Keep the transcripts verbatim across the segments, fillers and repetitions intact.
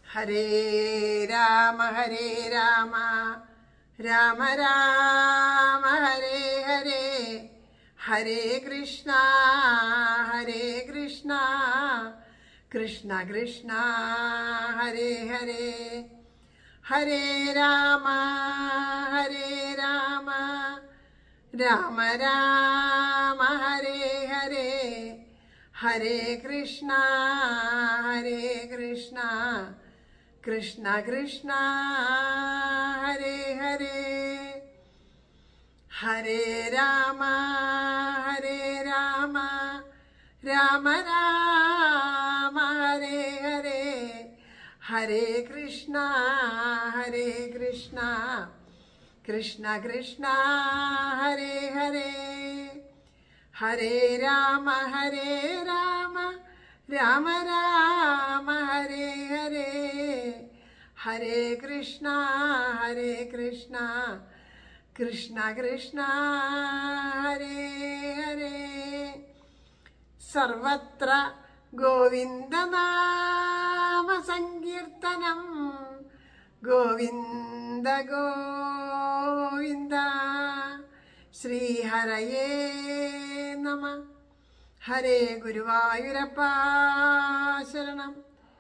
ഹരേ രാമ ഹരേ രാമ രാമ രാമ ഹരേ ഹരേ ഹരേ കൃഷ്ണ ഹരേ കൃഷ്ണ കൃഷ്ണ കൃഷ്ണ ഹരേ ഹരേ ഹരേ രാമ ഹരേ രാമ രാമ രാമ ഹരേ ഹരേ ഹരേ കൃഷ്ണ ഹരേ കൃഷ്ണ കൃഷ്ണ കൃഷ്ണ ഹരേ ഹരേ ഹരേ രാമ ഹരേ രാമ രാമ രാമ ഹരേ ഹരേ ഹരേ കൃഷ്ണ ഹരേ കൃഷ്ണ കൃഷ്ണ കൃഷ്ണ ഹരേ ഹരേ ഹരേ രാമ ഹരേ രാമ രാമ രാമ ഹരേ ഹരേ ഹരേ കൃഷ്ണ ഹരേ കൃഷ്ണ കൃഷ്ണ കൃഷ്ണ ഹരേ ഹരേ സർവത്ര ഗോവിന്ദനാമ സങ്കീർത്തനം ഗോവിന്ദ ഗോവിന്ദ ശ്രീഹരയേ നമ. ഹരേ ഗുരുവായൂരപ്പ ശരണം.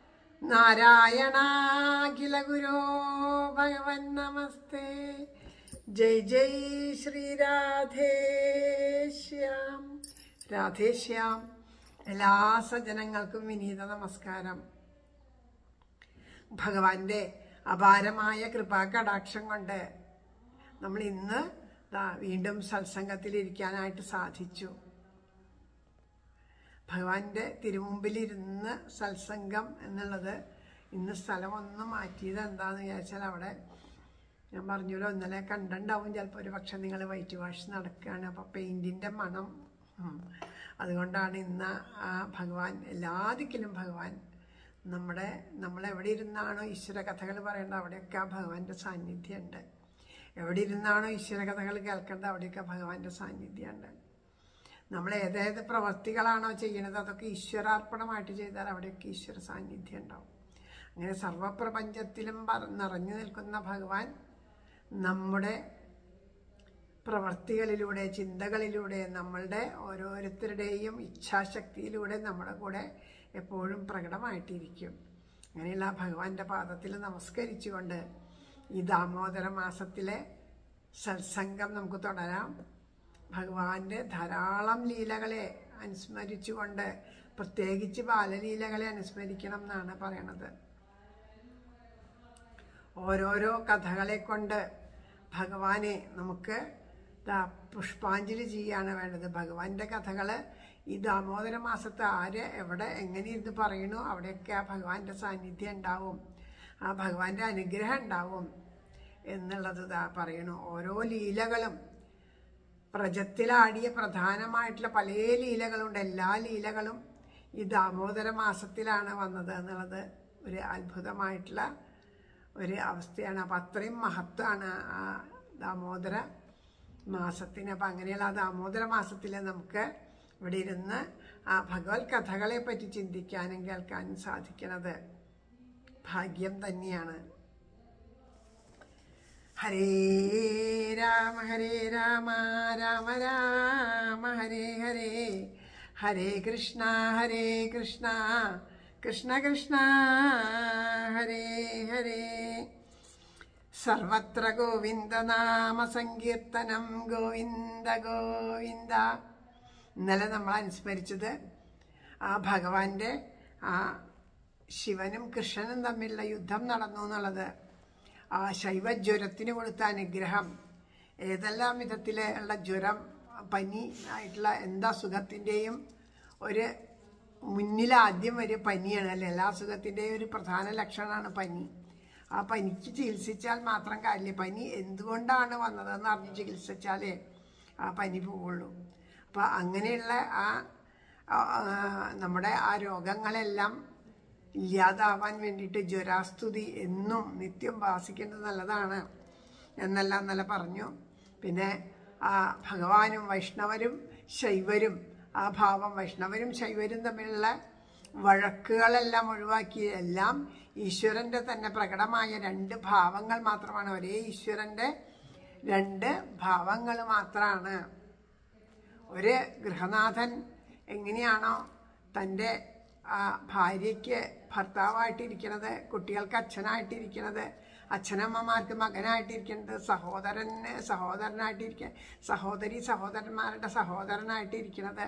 നാരായണാഖില ഗുരോ ഭഗവൻ നമസ്തേ. ജയ് ജയ് ശ്രീ രാധേശ്യാം. രാധേശ്യാം. എല്ലാ സജ്ജനങ്ങൾക്കും വിനീത നമസ്കാരം. ഭഗവാന്റെ അപാരമായ കൃപാകടാക്ഷം കൊണ്ട് നമ്മൾ ഇന്ന് വീണ്ടും സത്സംഗത്തിലിരിക്കാനായിട്ട് സാധിച്ചു. ഭഗവാന്റെ തിരുമുമ്പിലിരുന്ന് സത്സംഗം എന്നുള്ളത് ഇന്ന് സ്ഥലം ഒന്ന് മാറ്റിയത് എന്താണെന്ന് വിചാരിച്ചാൽ, അവിടെ ഞാൻ പറഞ്ഞല്ലോ ഇന്നലെ കണ്ടുണ്ടാവും ചിലപ്പോൾ ഒരു പക്ഷെ നിങ്ങൾ വൈറ്റ് വാഷ് നടക്കുകയാണ്, അപ്പോൾ പെയിൻറ്റിൻ്റെ മണം. അതുകൊണ്ടാണ് ഇന്ന് ആ ഭഗവാൻ എല്ലാ ദിക്കിലും ഭഗവാൻ നമ്മുടെ നമ്മളെവിടെ ഇരുന്നാണോ ഈശ്വര കഥകൾ പറയേണ്ടത് അവിടെയൊക്കെ ആ ഭഗവാന്റെ സാന്നിധ്യമുണ്ട്. എവിടെ ഇരുന്നാണോ ഈശ്വര കഥകൾ കേൾക്കേണ്ടത് അവിടെയൊക്കെ ഭഗവാന്റെ സാന്നിധ്യമുണ്ട്. നമ്മൾ ഏതേത് പ്രവർത്തികളാണോ ചെയ്യണത് അതൊക്കെ ഈശ്വരാർപ്പണമായിട്ട് ചെയ്താൽ അവിടെയൊക്കെ ഈശ്വര സാന്നിധ്യം ഉണ്ടാവും. അങ്ങനെ സർവപ്രപഞ്ചത്തിലും നിറഞ്ഞു നിൽക്കുന്ന ഭഗവാൻ നമ്മുടെ പ്രവർത്തികളിലൂടെ ചിന്തകളിലൂടെ നമ്മളുടെ ഓരോരുത്തരുടെയും ഇച്ഛാശക്തിയിലൂടെ നമ്മുടെ കൂടെ എപ്പോഴും പ്രകടമായിട്ടിരിക്കും. അങ്ങനെയുള്ള ഭഗവാന്റെ പാദത്തിൽ നമസ്കരിച്ചുകൊണ്ട് ഈ ദാമോദര മാസത്തിലെ സത്സംഗം നമുക്ക് തുടരാം. ഭഗവാന്റെ ധാരാളം ലീലകളെ അനുസ്മരിച്ചുകൊണ്ട്, പ്രത്യേകിച്ച് ബാലലീലകളെ അനുസ്മരിക്കണം എന്നാണ് പറയണത്. ഓരോരോ കഥകളെ കൊണ്ട് ഭഗവാനെ നമുക്ക് പുഷ്പാഞ്ജലി ചെയ്യാണ് വേണ്ടത്. ഭഗവാന്റെ കഥകൾ ഈ ദാമോദര മാസത്ത് ആര് എവിടെ എങ്ങനെ ഇരുന്ന് പറയണു അവിടെയൊക്കെ ആ ഭഗവാന്റെ സാന്നിധ്യം ഉണ്ടാവും, ആ ഭഗവാന്റെ അനുഗ്രഹം ഉണ്ടാവും എന്നുള്ളത് പറയണു. ഓരോ ലീലകളും പ്രജത്തിലാടിയ പ്രധാനമായിട്ടുള്ള പല ലീലകളുണ്ട്. എല്ലാ ലീലകളും ഈ ദാമോദര മാസത്തിലാണ് വന്നത് എന്നുള്ളത് ഒരു അത്ഭുതമായിട്ടുള്ള ഒരു അവസ്ഥയാണ്. അപ്പം അത്രയും മഹത്വമാണ് ആ ദാമോദര മാസത്തിന്. അപ്പം അങ്ങനെയുള്ള ആ ദാമോദര മാസത്തിൽ നമുക്ക് ഇവിടെ ഇരുന്ന് ആ ഭഗവത് കഥകളെ പറ്റി ചിന്തിക്കാനും കേൾക്കാനും സാധിക്കുന്നത് ഭാഗ്യം തന്നെയാണ്. ഹരേ രാമ ഹരേ രാമ രാമ രാമ ഹരേ ഹരേ ഹരേ കൃഷ്ണ ഹരേ കൃഷ്ണ കൃഷ്ണ കൃഷ്ണ ഹരേ ഹരേ സർവത്ര ഗോവിന്ദനാമ സങ്കീർത്തനം ഗോവിന്ദ ഗോവിന്ദ. ഇന്നലെ നമ്മൾ അനുസ്മരിച്ചത് ആ ഭഗവാന്റെ ആ ശിവനും കൃഷ്ണനും തമ്മിലുള്ള യുദ്ധം നടന്നു എന്നുള്ളത്, ആ ശൈവജ്വരത്തിന് കൊടുത്ത അനുഗ്രഹം. ഏതെല്ലാം വിധത്തിലുള്ള ജ്വരം, പനി ആയിട്ടുള്ള എന്താ അസുഖത്തിൻ്റെയും ഒരു മുന്നിലാദ്യം ഒരു പനിയാണ് അല്ലേ. എല്ലാ അസുഖത്തിൻ്റെയും ഒരു പ്രധാന ലക്ഷണമാണ് പനി. ആ പനിക്ക് ചികിത്സിച്ചാൽ മാത്രം കാര്യമില്ല, പനി എന്തുകൊണ്ടാണ് വന്നതെന്ന് അറിഞ്ഞ് ചികിത്സിച്ചാലേ ആ പനി പോവുള്ളൂ. അപ്പോൾ അങ്ങനെയുള്ള ആ നമ്മുടെ ആ രോഗങ്ങളെല്ലാം ഇല്ലാതാവാൻ വേണ്ടിയിട്ട് ജ്വരാസ്തുതി എന്നും നിത്യം വാസിക്കേണ്ടത് നല്ലതാണ് എന്നെല്ലാം നല്ല പറഞ്ഞു. പിന്നെ ആ ഭഗവാനും വൈഷ്ണവരും ശൈവരും, ആ ഭാവം വൈഷ്ണവരും ശൈവരും തമ്മിലുള്ള വഴക്കുകളെല്ലാം ഒഴിവാക്കി എല്ലാം ഈശ്വരൻ്റെ തന്നെ പ്രകടമായ രണ്ട് ഭാവങ്ങൾ മാത്രമാണ്. ഒരേ ഈശ്വരൻ്റെ രണ്ട് ഭാവങ്ങൾ മാത്രമാണ്. ഒരു ഗൃഹനാഥൻ എങ്ങനെയാണോ തൻ്റെ ഭാര്യയ്ക്ക് ഭർത്താവായിട്ടിരിക്കുന്നത്, കുട്ടികൾക്ക് അച്ഛനായിട്ടിരിക്കുന്നത്, അച്ഛനമ്മമാർക്ക് മകനായിട്ടിരിക്കുന്നത്, സഹോദരന് സഹോദരനായിട്ടിരിക്കുക, സഹോദരി സഹോദരന്മാരുടെ സഹോദരനായിട്ടിരിക്കുന്നത്,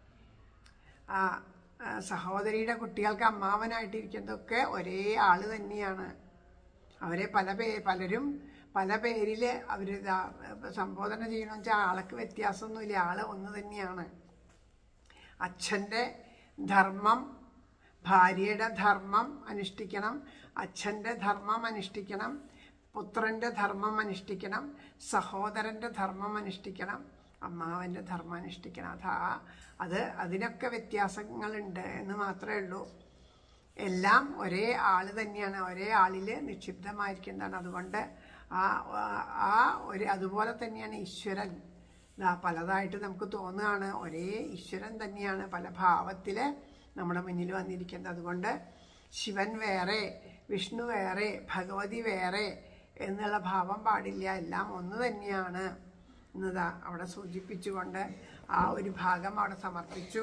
സഹോദരിയുടെ കുട്ടികൾക്ക് അമ്മാവനായിട്ടിരിക്കുന്നതൊക്കെ ഒരേ ആള് തന്നെയാണ്. അവരെ പല പേ പലരും പല പേരിൽ അവർ സംബോധന ചെയ്യണമെന്ന് വെച്ചാൽ ആൾക്ക് വ്യത്യാസമൊന്നുമില്ല, ആള് ഒന്ന് തന്നെയാണ്. അച്ഛൻ്റെ ധർമ്മം ഭാര്യയുടെ ധർമ്മം അനുഷ്ഠിക്കണം, അച്ഛൻ്റെ ധർമ്മം അനുഷ്ഠിക്കണം, പുത്രൻ്റെ ധർമ്മം അനുഷ്ഠിക്കണം, സഹോദരൻ്റെ ധർമ്മം അനുഷ്ഠിക്കണം, അമ്മാവൻ്റെ ധർമ്മം അനുഷ്ഠിക്കണം. അതാ അത് അതിനൊക്കെ വ്യത്യാസങ്ങളുണ്ട് എന്ന് മാത്രമേ ഉള്ളൂ. എല്ലാം ഒരേ ആൾ തന്നെയാണ്, ഒരേ ആളിൽ നിക്ഷിപ്തമായിരിക്കുന്നതാണ്. അതുകൊണ്ട് ആ ആ ഒരു അതുപോലെ തന്നെയാണ് ഈശ്വരൻ. ഇതാ പലതായിട്ട് നമുക്ക് തോന്നുകയാണ്, ഒരേ ഈശ്വരൻ തന്നെയാണ് പല ഭാവത്തിൽ നമ്മുടെ മുന്നിൽ വന്നിരിക്കുന്നത്. അതുകൊണ്ട് ശിവൻ വേറെ, വിഷ്ണു വേറെ, ഭഗവതി വേറെ എന്നുള്ള ഭാവം പാടില്ല, എല്ലാം ഒന്ന് തന്നെയാണ് എന്നതാ അവിടെ സൂചിപ്പിച്ചുകൊണ്ട് ആ ഒരു ഭാഗം അവിടെ സമർപ്പിച്ചു.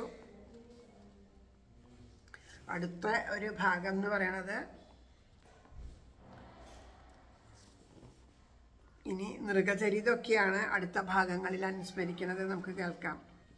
അടുത്ത ഒരു ഭാഗം എന്ന് പറയണത് ഇനി നൃഗചരിതൊക്കെയാണ് അടുത്ത ഭാഗങ്ങളിൽ അനുസ്മരിക്കുന്നത്, നമുക്ക് കേൾക്കാം.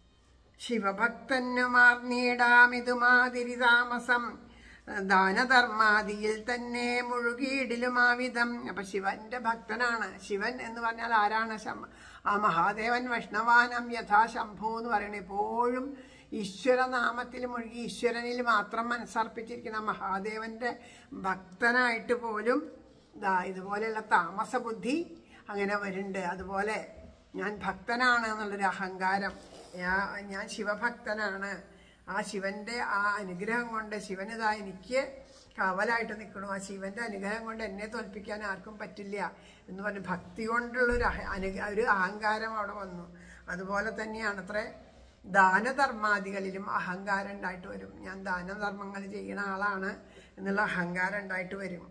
ശിവഭക്തന്മാർന്നീടാമിതുമാതിരി താമസം ദാനധർമാദിയിൽ തന്നെ മുഴുകിയിടിലുമാവിധം. അപ്പൊ ശിവന്റെ ഭക്തനാണ്. ശിവൻ എന്ന് പറഞ്ഞാൽ ആരാണ്? ആ മഹാദേവൻ വൈഷ്ണവാനം യഥാ ശംഭു എന്ന് പറയണേ. എപ്പോഴും ഈശ്വരനാമത്തിൽ മുഴുകി ഈശ്വരനിൽ മാത്രം മനസ്സർപ്പിച്ചിരിക്കുന്ന മഹാദേവന്റെ ഭക്തനായിട്ട് പോലും ദാ ഇതുപോലെയുള്ള താമസ ബുദ്ധി അങ്ങനെ വരുന്നുണ്ട്. അതുപോലെ ഞാൻ ഭക്തനാണ് എന്നുള്ളൊരു അഹങ്കാരം, ഞാൻ ശിവഭക്തനാണ്, ആ ശിവന്റെ ആ അനുഗ്രഹം കൊണ്ട് ശിവനിതാ എനിക്ക് കാവലായിട്ട് നിൽക്കണു, ആ ശിവന്റെ അനുഗ്രഹം കൊണ്ട് എന്നെ തോൽപ്പിക്കാൻ ആർക്കും പറ്റില്ല എന്ന് പറഞ്ഞ് ഭക്തി കൊണ്ടുള്ളൊരു അനു ഒരു അഹങ്കാരം അവിടെ വന്നു. അതുപോലെ തന്നെയാണ് അത്ര ദാനധർമാദികളിലും അഹങ്കാരം ഉണ്ടായിട്ട് വരും. ഞാൻ ദാനധർമ്മങ്ങൾ ചെയ്യുന്ന ആളാണ് എന്നുള്ള അഹങ്കാരം ഉണ്ടായിട്ട് വരും.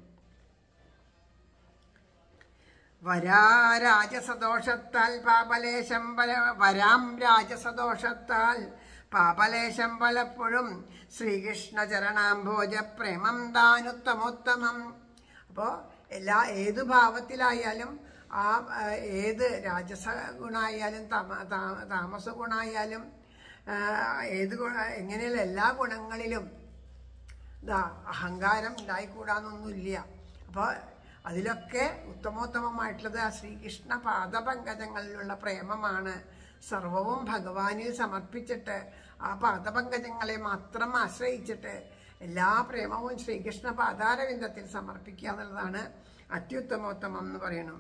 വരാ രാജസദോഷത്താൽ പാപലേശം പല വരാം രാജസദോഷത്താൽ പാപലേശം പലപ്പോഴും ശ്രീകൃഷ്ണ ചരണാംഭോജ പ്രേമം താനുത്തമോത്തമം. അപ്പോൾ എല്ലാ ഏതു ഭാവത്തിലായാലും ആ ഏത് രാജസ ഗുണമായാലും തമ താമസ ഗുണമായാലും ഏത് ഗുണ എങ്ങനെയുള്ള എല്ലാ ഗുണങ്ങളിലും ഇതാ അഹങ്കാരം ഉണ്ടായിക്കൂടാന്നൊന്നുമില്ല. അപ്പോൾ അതിലൊക്കെ ഉത്തമോത്തമമായിട്ടുള്ളത് ആ ശ്രീകൃഷ്ണ പാദപങ്കജങ്ങളിലുള്ള പ്രേമമാണ്. സർവവും ഭഗവാനിൽ സമർപ്പിച്ചിട്ട് ആ പാദപങ്കജങ്ങളെ മാത്രം ആശ്രയിച്ചിട്ട് എല്ലാ പ്രേമവും ശ്രീകൃഷ്ണ പാദാരവിന്ദത്തിൽ സമർപ്പിക്കുക എന്നുള്ളതാണ് അത്യുത്തമോത്തമം എന്ന് പറയണം.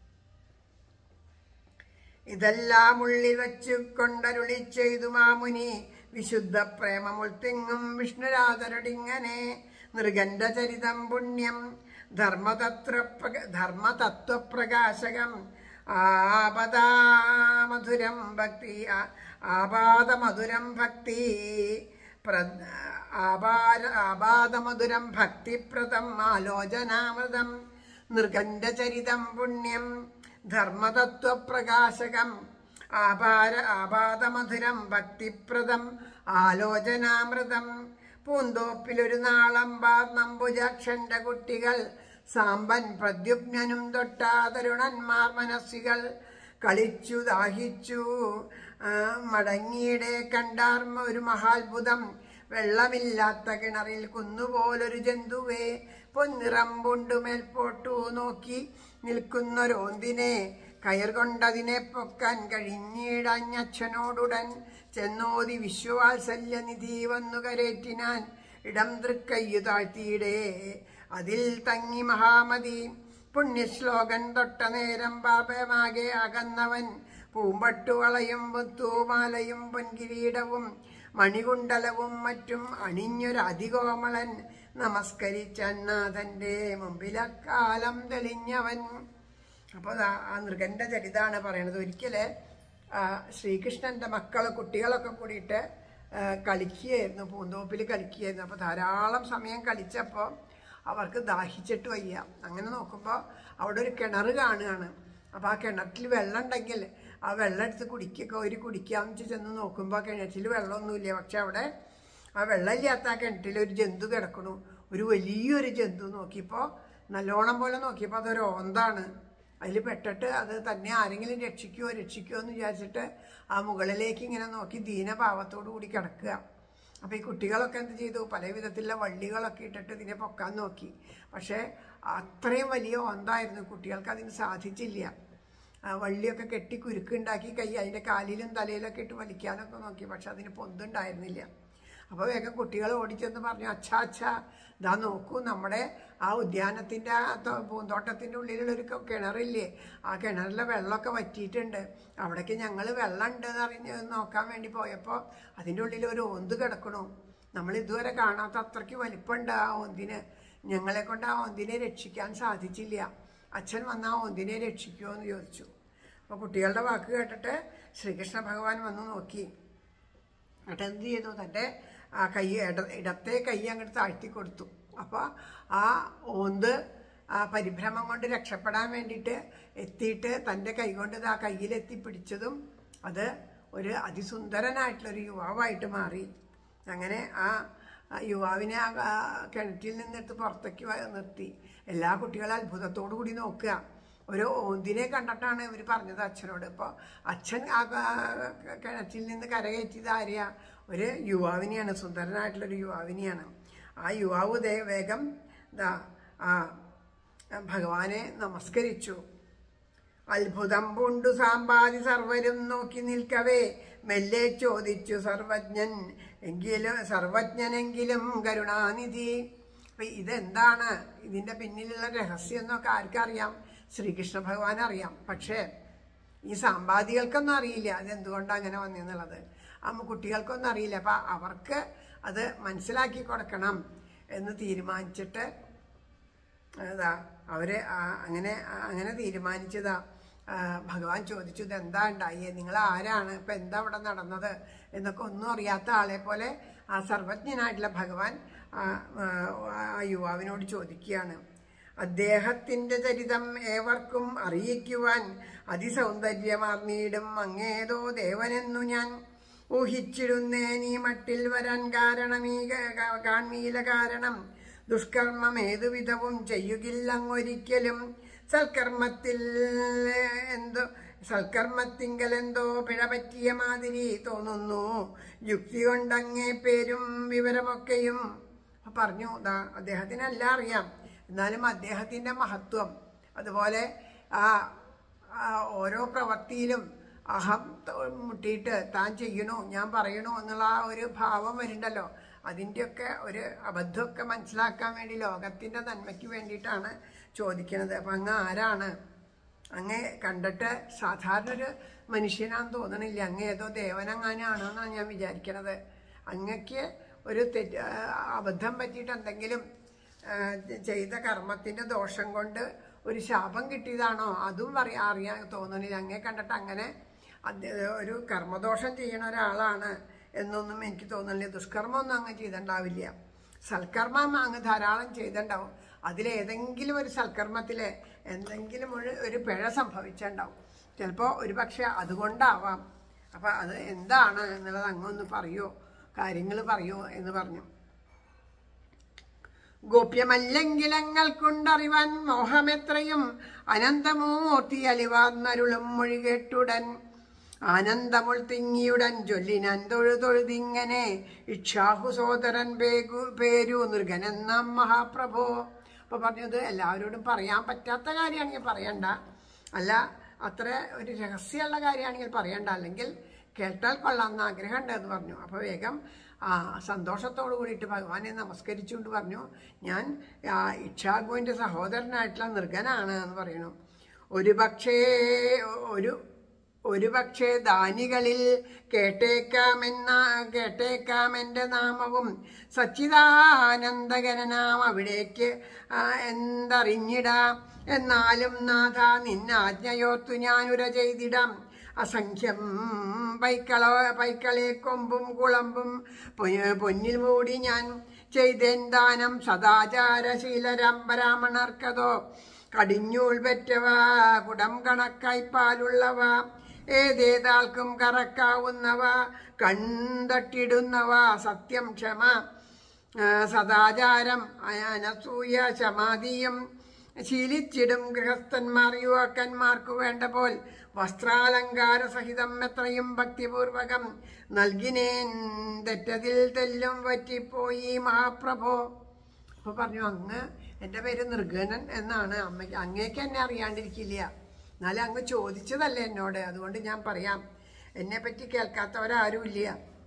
ഇതെല്ലാം ഉള്ളിൽ വച്ചു കൊണ്ടരുളി ചെയ്തു മാമുനി വിശുദ്ധ പ്രേമമുൾത്തിങ്ങും വിഷ്ണുരാധരടിങ്ങനെ നൃഗന്റെ ചരിതം പുണ്യം ധർമ്മതത്വ ധർമ്മതത്വപ്രകാശകം ആപദാമധുരം ഭക്തി ആപാദമധുരം ഭക്തി ആപാദമധുരം ഭക്തിപ്രദം ആലോചനാമൃതം നൃഗന്റെ ചരിതം പുണ്യം ധർമ്മതത്വപ്രകാശകം ആപാര ആപാദമധുരം ഭക്തിപ്രദം ആലോചനാമൃതം. പൂന്തോപ്പിലൊരു നാളമ്പാർ നമ്പുജാക്ഷന്റെ കുട്ടികൾ സാമ്പൻ പ്രദ്യുപ്നും തൊട്ടാ തരുണന്മാർ മനസ്സികൾ കളിച്ചു ദാഹിച്ചു മടങ്ങിയിടെ കണ്ടാർമ ഒരു മഹാത്ഭുതം. വെള്ളമില്ലാത്ത കിണറിൽ കുന്നുപോലൊരു ജന്തുവേ പൊന്നിറം പൂണ്ടു മേൽപോട്ടു നോക്കി നിൽക്കുന്നൊരോന്തിനെ കയർ കൊണ്ടതിനെ പൊക്കാൻ കഴിഞ്ഞിടഞ്ഞച്ഛനോടുടൻ ചെന്നോതി വിശ്വവാത്സല്യനിധി വന്നു കരേറ്റിനാൻ ഇടം തൃക്കയ്യു താഴ്ത്തിയിടേ അതിൽ തങ്ങി മഹാമതി. പുണ്യശ്ലോകൻ തൊട്ട നേരം പാപമാകെ അകന്നവൻ പൂമ്പട്ടുവളയും പുത്തൂമാലയും പൊൻകിരീടവും മണികുണ്ടലവും മറ്റും അണിഞ്ഞൊരതികോമളൻ നമസ്കരിച്ചന്നാഥന്റെ മുമ്പിലക്കാലം തെളിഞ്ഞവൻ. അപ്പോൾ ആ നൃഗന്റെ ചരിതാണ് പറയണത്. ഒരിക്കല് ശ്രീകൃഷ്ണന്റെ മക്കള് കുട്ടികളൊക്കെ കൂടിയിട്ട് കളിക്കുകയായിരുന്നു, പൂന്തോപ്പിൽ കളിക്കുകയായിരുന്നു. അപ്പോൾ ധാരാളം സമയം കളിച്ചപ്പോൾ അവർക്ക് ദാഹിച്ചിട്ട് വയ്യ. അങ്ങനെ നോക്കുമ്പോൾ അവിടെ ഒരു കിണർ കാണുകയാണ്. അപ്പോൾ ആ കിണറ്റിൽ വെള്ളം ഉണ്ടെങ്കിൽ ആ വെള്ളം എടുത്ത് കുടിക്കുക, ഒരു കുടിക്കാമെന്ന് വെച്ച് ചെന്ന് നോക്കുമ്പോൾ കിണറ്റിൽ വെള്ളമൊന്നുമില്ല. പക്ഷെ അവിടെ ആ വെള്ളമില്ലാത്ത ആ കിണറ്റിൽ ഒരു ജന്തു കിടക്കണു, ഒരു വലിയൊരു ജന്തു. നോക്കിയപ്പോൾ നല്ലോണം പോലെ നോക്കിയപ്പോൾ അതൊരു ഓന്താണ്. അതിൽ പെട്ടിട്ട് അത് തന്നെ ആരെങ്കിലും രക്ഷിക്കുമോ രക്ഷിക്കുമോ എന്ന് വിചാരിച്ചിട്ട് ആ മുകളിലേക്ക് ഇങ്ങനെ നോക്കി ദീനഭാവത്തോടു കൂടി കിടക്കുക. അപ്പോൾ ഈ കുട്ടികളൊക്കെ എന്ത് ചെയ്തു, പല വിധത്തിലുള്ള വള്ളികളൊക്കെ ഇട്ടിട്ട് ഇതിനെ പൊക്കാൻ നോക്കി. പക്ഷേ അത്രയും വലിയ ഓന്തായിരുന്നു, കുട്ടികൾക്ക് അതിന് സാധിച്ചില്ല. വള്ളിയൊക്കെ കെട്ടി കുരുക്കുണ്ടാക്കി കൈ അതിൻ്റെ കാലിലും തലയിലൊക്കെ ഇട്ട് വലിക്കാനൊക്കെ നോക്കി, പക്ഷെ അതിന് പൊന്തുണ്ടായിരുന്നില്ല. അപ്പോൾ വേഗം കുട്ടികൾ ഓടിച്ചെന്ന് പറഞ്ഞു, അച്ഛാ അച്ഛാ ഇതാ നോക്കൂ, നമ്മുടെ ആ ഉദ്യാനത്തിൻ്റെ പൂന്തോട്ടത്തിൻ്റെ ഉള്ളിലുള്ളൊരു കിണറില്ലേ, ആ കിണറിലെ വെള്ളമൊക്കെ വറ്റിയിട്ടുണ്ട്. അവിടേക്ക് ഞങ്ങൾ വെള്ളം ഉണ്ടെന്ന് അറിഞ്ഞ് നോക്കാൻ വേണ്ടി പോയപ്പോൾ അതിൻ്റെ ഉള്ളിൽ ഒരു ഓന്ത് കിടക്കണു. നമ്മൾ ഇതുവരെ കാണാത്ത അത്രയ്ക്ക് വലിപ്പമുണ്ട് ആ ഓന്തിന്. ഞങ്ങളെ കൊണ്ട് ആ ഓന്തിനെ രക്ഷിക്കാൻ സാധിച്ചില്ല. അച്ഛൻ വന്ന് ആ ഓന്തിനെ രക്ഷിക്കുമോ എന്ന് ചോദിച്ചു. അപ്പോൾ കുട്ടികളുടെ വാക്ക് കേട്ടിട്ട് ശ്രീകൃഷ്ണ ഭഗവാൻ വന്ന് നോക്കി. എന്നിട്ട് എന്ത് ചെയ്തു, തൻ്റെ ആ കൈ ഇട ഇടത്തെ കൈ അങ്ങോട്ട് താഴ്ത്തി കൊടുത്തു. അപ്പോൾ ആ ഓന്ത് ആ പരിഭ്രമം കൊണ്ട് രക്ഷപ്പെടാൻ വേണ്ടിയിട്ട് എത്തിയിട്ട് തൻ്റെ കൈ കൊണ്ട് ആ കയ്യിലെത്തി പിടിച്ചതും അത് ഒരു അതിസുന്ദരനായിട്ടുള്ളൊരു യുവാവായിട്ട് മാറി. അങ്ങനെ ആ യുവാവിനെ ആ കിണറ്റിൽ നിന്നെടുത്ത് പുറത്തേക്ക് നിർത്തി. എല്ലാ കുട്ടികളും അത്ഭുതത്തോടു കൂടി നോക്കുക. ഒരു ഓന്തിനെ കണ്ടിട്ടാണ് ഇവർ പറഞ്ഞത് അച്ഛനോട്. ഇപ്പോൾ അച്ഛൻ ആ കിണറ്റിൽ നിന്ന് കരകയറ്റിയത് ആരെയാ, ഒരു യുവാവിനെയാണ്, സുന്ദരനായിട്ടുള്ളൊരു യുവാവിനെയാണ്. ആ യുവാവ് ദേ വേഗം ദാ ആ ഭഗവാനെ നമസ്കരിച്ചു. അത്ഭുതം പൂണ്ടു സാമ്പാതി സർവരും നോക്കി നിൽക്കവേ മെല്ലെ ചോദിച്ചു സർവജ്ഞൻ എങ്കിലും സർവജ്ഞനെങ്കിലും കരുണാനിധി. അപ്പം ഇതെന്താണ്, ഇതിൻ്റെ പിന്നിലുള്ള രഹസ്യം എന്നൊക്കെ ആർക്കറിയാം? ശ്രീകൃഷ്ണ ഭഗവാൻ അറിയാം. പക്ഷേ ഈ സാമ്പാദികൾക്കൊന്നും അറിയില്ല അതെന്തുകൊണ്ടാണ് അങ്ങനെ വന്നെന്നുള്ളത്. അമ്മ കുട്ടികൾക്കൊന്നും അറിയില്ല. അപ്പം അവർക്ക് അത് മനസ്സിലാക്കി കൊടുക്കണം എന്ന് തീരുമാനിച്ചിട്ട് ഇതാ അവർ അങ്ങനെ അങ്ങനെ തീരുമാനിച്ചതാ. ഭഗവാൻ ചോദിച്ചു, ഇതെന്താ ഉണ്ടായേ, നിങ്ങൾ ആരാണ്, ഇപ്പം എന്താ ഇവിടെ നടന്നത് എന്നൊക്കെ ഒന്നും അറിയാത്ത ആളെ പോലെ ആ സർവജ്ഞനായിട്ടുള്ള ഭഗവാൻ ആ യുവാവിനോട് ചോദിക്കുകയാണ്. അദ്ദേഹത്തിൻ്റെ ചരിതം ഏവർക്കും അറിയിക്കുവാൻ അതിസൗന്ദര്യമാർന്നീടും അങ്ങേതോ ദേവനെന്നു ഞാൻ ഊഹിച്ചിരുന്നേ. നീ മട്ടിൽ വരാൻ കാരണമീ കാൺമീല കാരണം ദുഷ്കർമ്മം ഏതുവിധവും ചെയ്യുകില്ലങ്ങൊരിക്കലും. സൽക്കർമ്മത്തിൽ എന്തോ സൽക്കർമ്മത്തിങ്കൽ എന്തോ പിഴ പറ്റിയ മാതിരി തോന്നുന്നു. യുക്തി കൊണ്ടങ്ങേ പേരും വിവരമൊക്കെയും പറഞ്ഞു. ദാ അദ്ദേഹത്തിനെല്ലാം അറിയാം, എന്നാലും അദ്ദേഹത്തിൻ്റെ മഹത്വം, അതുപോലെ ആ ഓരോ പ്രവൃത്തിയിലും അഹം മുട്ടിയിട്ട് താൻ ചെയ്യണോ ഞാൻ പറയണോ എന്നുള്ള ആ ഒരു ഭാവം വരുന്നുണ്ടല്ലോ, അതിൻ്റെയൊക്കെ ഒരു അബദ്ധമൊക്കെ മനസ്സിലാക്കാൻ വേണ്ടി ലോകത്തിൻ്റെ നന്മയ്ക്ക് വേണ്ടിയിട്ടാണ് ചോദിക്കുന്നത്. അപ്പം അങ്ങ് ആരാണ്? അങ്ങേ കണ്ടിട്ട് സാധാരണ ഒരു മനുഷ്യനാന്ന് തോന്നണില്ല, അങ്ങ് ഏതോ ദേവനങ്ങാനാണോ എന്നാണ് ഞാൻ വിചാരിക്കണത്. അങ്ങക്ക് ഒരു തെറ്റ് അബദ്ധം പറ്റിയിട്ട് എന്തെങ്കിലും ചെയ്ത കർമ്മത്തിൻ്റെ ദോഷം കൊണ്ട് ഒരു ശാപം കിട്ടിയതാണോ അതും അറിയാൻ അറിയാൻ തോന്നണില്ല. അങ്ങേ കണ്ടിട്ട് അങ്ങനെ ഒരു കർമ്മദോഷം ചെയ്യണ ഒരാളാണ് എന്നൊന്നും എനിക്ക് തോന്നുന്നില്ല. ദുഷ്കർമ്മമൊന്നും അങ്ങ് ചെയ്തിട്ടുണ്ടാവില്ല, സൽക്കർമ്മം അങ്ങ് ധാരാളം ചെയ്തിട്ടുണ്ടാവും. അതിലേതെങ്കിലും ഒരു സൽക്കർമ്മത്തിൽ എന്തെങ്കിലും ഒരു ഒരു പിഴ സംഭവിച്ചിട്ടുണ്ടാവും. ചിലപ്പോൾ ഒരു പക്ഷെ അതുകൊണ്ടാവാം. അപ്പം അത് എന്താണ് എന്നുള്ളത് അങ്ങൊന്ന് പറയുമോ, കാര്യങ്ങൾ പറയുമോ എന്ന് പറഞ്ഞു. ഗോപ്യമല്ലെങ്കിലങ്ങൾക്കുണ്ടറിവാൻ മോഹമെത്രയും അനന്തമൂർത്തി അലിവാർന്നരുളും മൊഴി കേട്ടുടൻ ആനന്ദമുൾ തിങ്ങിയുടൻ ചൊല്ലിനാൻ തൊഴുതൊഴുതിങ്ങനെ ഇക്ഷാഹു സോദരൻ പേരു പേരു നൃഗനെന്നാം മഹാപ്രഭോ. അപ്പോൾ പറഞ്ഞത് എല്ലാവരോടും പറയാൻ പറ്റാത്ത കാര്യമാണെങ്കിൽ പറയണ്ട, അല്ല അത്ര ഒരു രഹസ്യമുള്ള കാര്യമാണെങ്കിൽ പറയണ്ട, അല്ലെങ്കിൽ കേട്ടാൽ കൊള്ളാമെന്ന് ആഗ്രഹമുണ്ട് എന്ന് പറഞ്ഞു. അപ്പോൾ വേഗം ആ സന്തോഷത്തോടു കൂടിയിട്ട് ഭഗവാനെ നമസ്കരിച്ചുകൊണ്ട് പറഞ്ഞു, ഞാൻ ഇക്ഷാകുവിൻ്റെ സഹോദരനായിട്ടുള്ള നൃഗനാണ് എന്ന് പറയണു. ഒരു പക്ഷേ ഒരു ഒരു പക്ഷേ ദാനികളിൽ കേട്ടേക്കാമെന്ന കേട്ടേക്കാമെൻ്റെ നാമവും സച്ചിദാനന്ദകരനാം അവിടേക്ക് എന്തറിഞ്ഞിടാം. എന്നാലും നാഥ നിന്നാജ്ഞയോർത്തു ഞാനുര ചെയ്തിടാം. അസംഖ്യം പൈക്കള പൈക്കളെ കൊമ്പും കുളമ്പും പൊന്നിൽ മൂടി ഞാൻ ചെയ്തേൻ ദാനം സദാചാരശീലരം ബ്രാഹ്മണർക്കതോ കടിഞ്ഞൂൾ പെറ്റവ കുടം കണക്കായി പാലുള്ളവ ഏതേതാൾക്കും കറക്കാവുന്നവ കണ്ടട്ടിടുന്നവ സത്യം ക്ഷമ സദാചാരം അനസൂയ ശമാധിയും ശീലിച്ചിടും ഗൃഹസ്ഥന്മാർ യുവാക്കന്മാർക്കു വേണ്ട പോൽ വസ്ത്രാലങ്കാര സഹിതം എത്രയും ഭക്തിപൂർവകം നൽകിനേൻ തെറ്റതിൽ തെല്ലും പറ്റിപ്പോയി മഹാപ്രഭോ. അപ്പൊ പറഞ്ഞു, അങ്ങ് എൻ്റെ പേര് നിർഗണൻ എന്നാണ്, അമ്മയ്ക്ക് അങ്ങേക്ക് എന്നെ അറിയാണ്ടിരിക്കില്ല, എന്നാലും അങ്ങ് ചോദിച്ചതല്ലേ എന്നോട്, അതുകൊണ്ട് ഞാൻ പറയാം. എന്നെ പറ്റി കേൾക്കാത്തവരാരുമില്ല.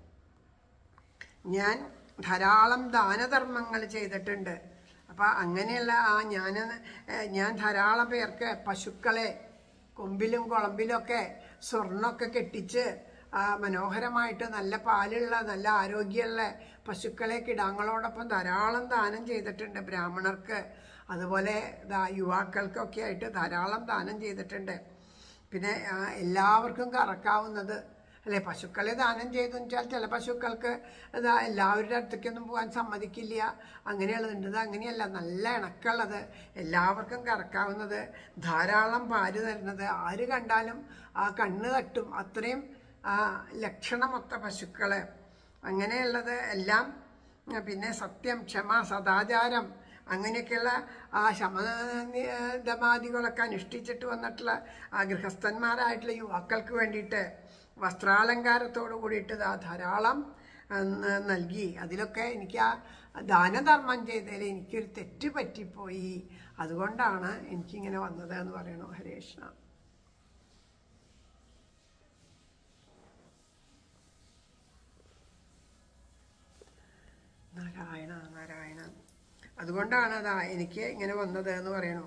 ഞാൻ ധാരാളം ദാനധർമ്മങ്ങൾ ചെയ്തിട്ടുണ്ട്. അപ്പം അങ്ങനെയുള്ള ആ ഞാൻ ഞാൻ ധാരാളം പേർക്ക് പശുക്കളെ കൊമ്പിലും കുളമ്പിലൊക്കെ സ്വർണ്ണമൊക്കെ കെട്ടിച്ച് മനോഹരമായിട്ട് നല്ല പാലുള്ള നല്ല ആരോഗ്യമുള്ള പശുക്കളെ കിടാങ്ങളോടൊപ്പം ധാരാളം ദാനം ചെയ്തിട്ടുണ്ട് ബ്രാഹ്മണർക്ക്, അതുപോലെ യുവാക്കൾക്കൊക്കെ ആയിട്ട് ധാരാളം ദാനം ചെയ്തിട്ടുണ്ട്. പിന്നെ എല്ലാവർക്കും കറക്കാവുന്നത് അല്ലെ, പശുക്കളെ ദാനം ചെയ്തെന്ന് വെച്ചാൽ ചില പശുക്കൾക്ക് ഇതാ എല്ലാവരുടെ അടുത്തേക്കൊന്നും പോകാൻ സമ്മതിക്കില്ല, അങ്ങനെയുള്ളതുണ്ട്. ഇത് അങ്ങനെയല്ല, നല്ല ഇണക്കുള്ളത്, എല്ലാവർക്കും കറക്കാവുന്നത്, ധാരാളം പാല് തരുന്നത്, ആര് കണ്ടാലും ആ കണ്ണ് തട്ടും, അത്രയും ലക്ഷണമൊത്ത പശുക്കള്, അങ്ങനെയുള്ളത് എല്ലാം. പിന്നെ സത്യം ക്ഷമ സദാചാരം അങ്ങനെയൊക്കെയുള്ള ആ ശമദമാദികളൊക്കെ അനുഷ്ഠിച്ചിട്ട് വന്നിട്ടുള്ള ആ ഗൃഹസ്ഥന്മാരായിട്ടുള്ള യുവാക്കൾക്ക് വേണ്ടിയിട്ട് വസ്ത്രാലങ്കാരത്തോടു കൂടിയിട്ട് ധാരാളം നൽകി. അതിലൊക്കെ എനിക്ക് ആ ദാനധർമ്മം ചെയ്തതിൽ എനിക്കൊരു തെറ്റ് പറ്റിപ്പോയി, അതുകൊണ്ടാണ് എനിക്കിങ്ങനെ വന്നത് എന്ന് പറയണു. ഹരേ കൃഷ്ണ. നാരായണ നാരായണ. അതുകൊണ്ടാണ് അതാ എനിക്ക് ഇങ്ങനെ വന്നത് എന്ന് പറയണു.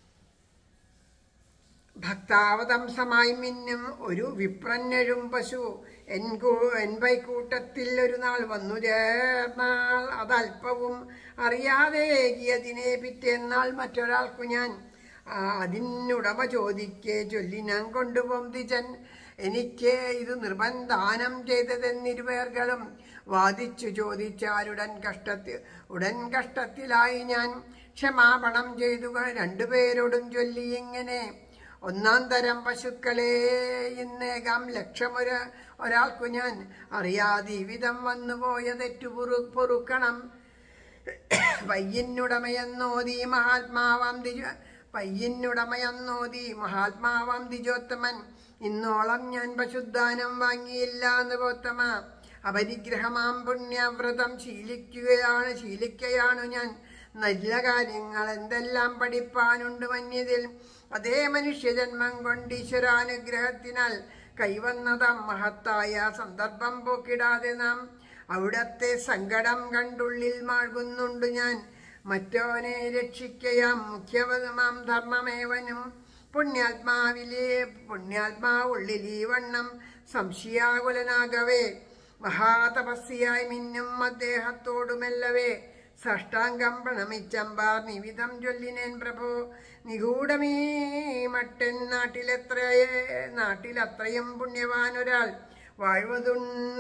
ഭക്താവതംസമായി മിന്നും ഒരു വിപ്രഞ്ഞഴും പശു എൻ എൻപൈക്കൂട്ടത്തിൽ ഒരു നാൾ വന്നു ചേർന്നാൾ. അതല്പവും അറിയാതെ ഏകിയതിനെ പിറ്റേന്നാൾ മറ്റൊരാൾക്കു ഞാൻ അതിനുടമ ചോദിക്കെ ചൊല്ലി ഞാൻ കൊണ്ടുപോന്തിച്ചൻ എനിക്ക് ഇത് നിർബന്ധാനം ചെയ്തതെന്നിരുപേർകളും വാദിച്ചു ചോദിച്ചാലുടൻ കഷ്ടത്തിൽ ഉടൻ കഷ്ടത്തിലായി ഞാൻ ക്ഷമാപണം ചെയ്തു രണ്ടുപേരോടും ചൊല്ലി ഇങ്ങനെ, ഒന്നാം തരം പശുക്കളെ ഇന്നേകം ലക്ഷമൊരു ഒരാൾക്കു ഞാൻ അറിയാതെ വിധം വന്നുപോയ തെറ്റു പൊറു പൊറുക്കണം പയ്യനുടമയെന്നോതി മഹാത്മാവാം ദിജ പയ്യനുടമയെന്നോതി മഹാത്മാവാം ദിജോത്തമൻ ഇന്നോളം ഞാൻ പശുദാനം വാങ്ങിയില്ല എന്ന് പോത്തമ. അപരിഗ്രഹമാം പുണ്യവ്രതം ശീലിക്കുകയാണ് ശീലിക്കയാണു ഞാൻ. നല്ല കാര്യങ്ങൾ എന്തെല്ലാം പഠിപ്പാനുണ്ട് മന്യതിൽ. അതേ മനുഷ്യജന്മം കൊണ്ട് ഈശ്വരാനുഗ്രഹത്തിനാൽ കൈവന്നതാം മഹത്തായ സന്ദർഭം പോക്കിടാതെ നാം അവിടത്തെ സങ്കടം കണ്ടുള്ളിൽ മാഴുകുന്നുണ്ട് ഞാൻ. മറ്റോനെ രക്ഷിക്കയാം മുഖ്യവതമാം ധർമ്മമേവനും പുണ്യാത്മാവിലെ പുണ്യാത്മാവുള്ളിലീ വണ്ണം സംശയാകുലനാകവേ മഹാതപസ്യായി മിന്നും അദ്ദേഹത്തോടുമെല്ലവേ സാഷ്ടാംഗം പ്രണമിച്ചമ്പാർ നിവിധം ചൊല്ലിനേൻ പ്രഭോ. നിഗൂഢമീ മട്ടൻ നാട്ടിലെത്രയേ നാട്ടിലത്രയും പുണ്യവാനൊരാൾ വാഴ്വതു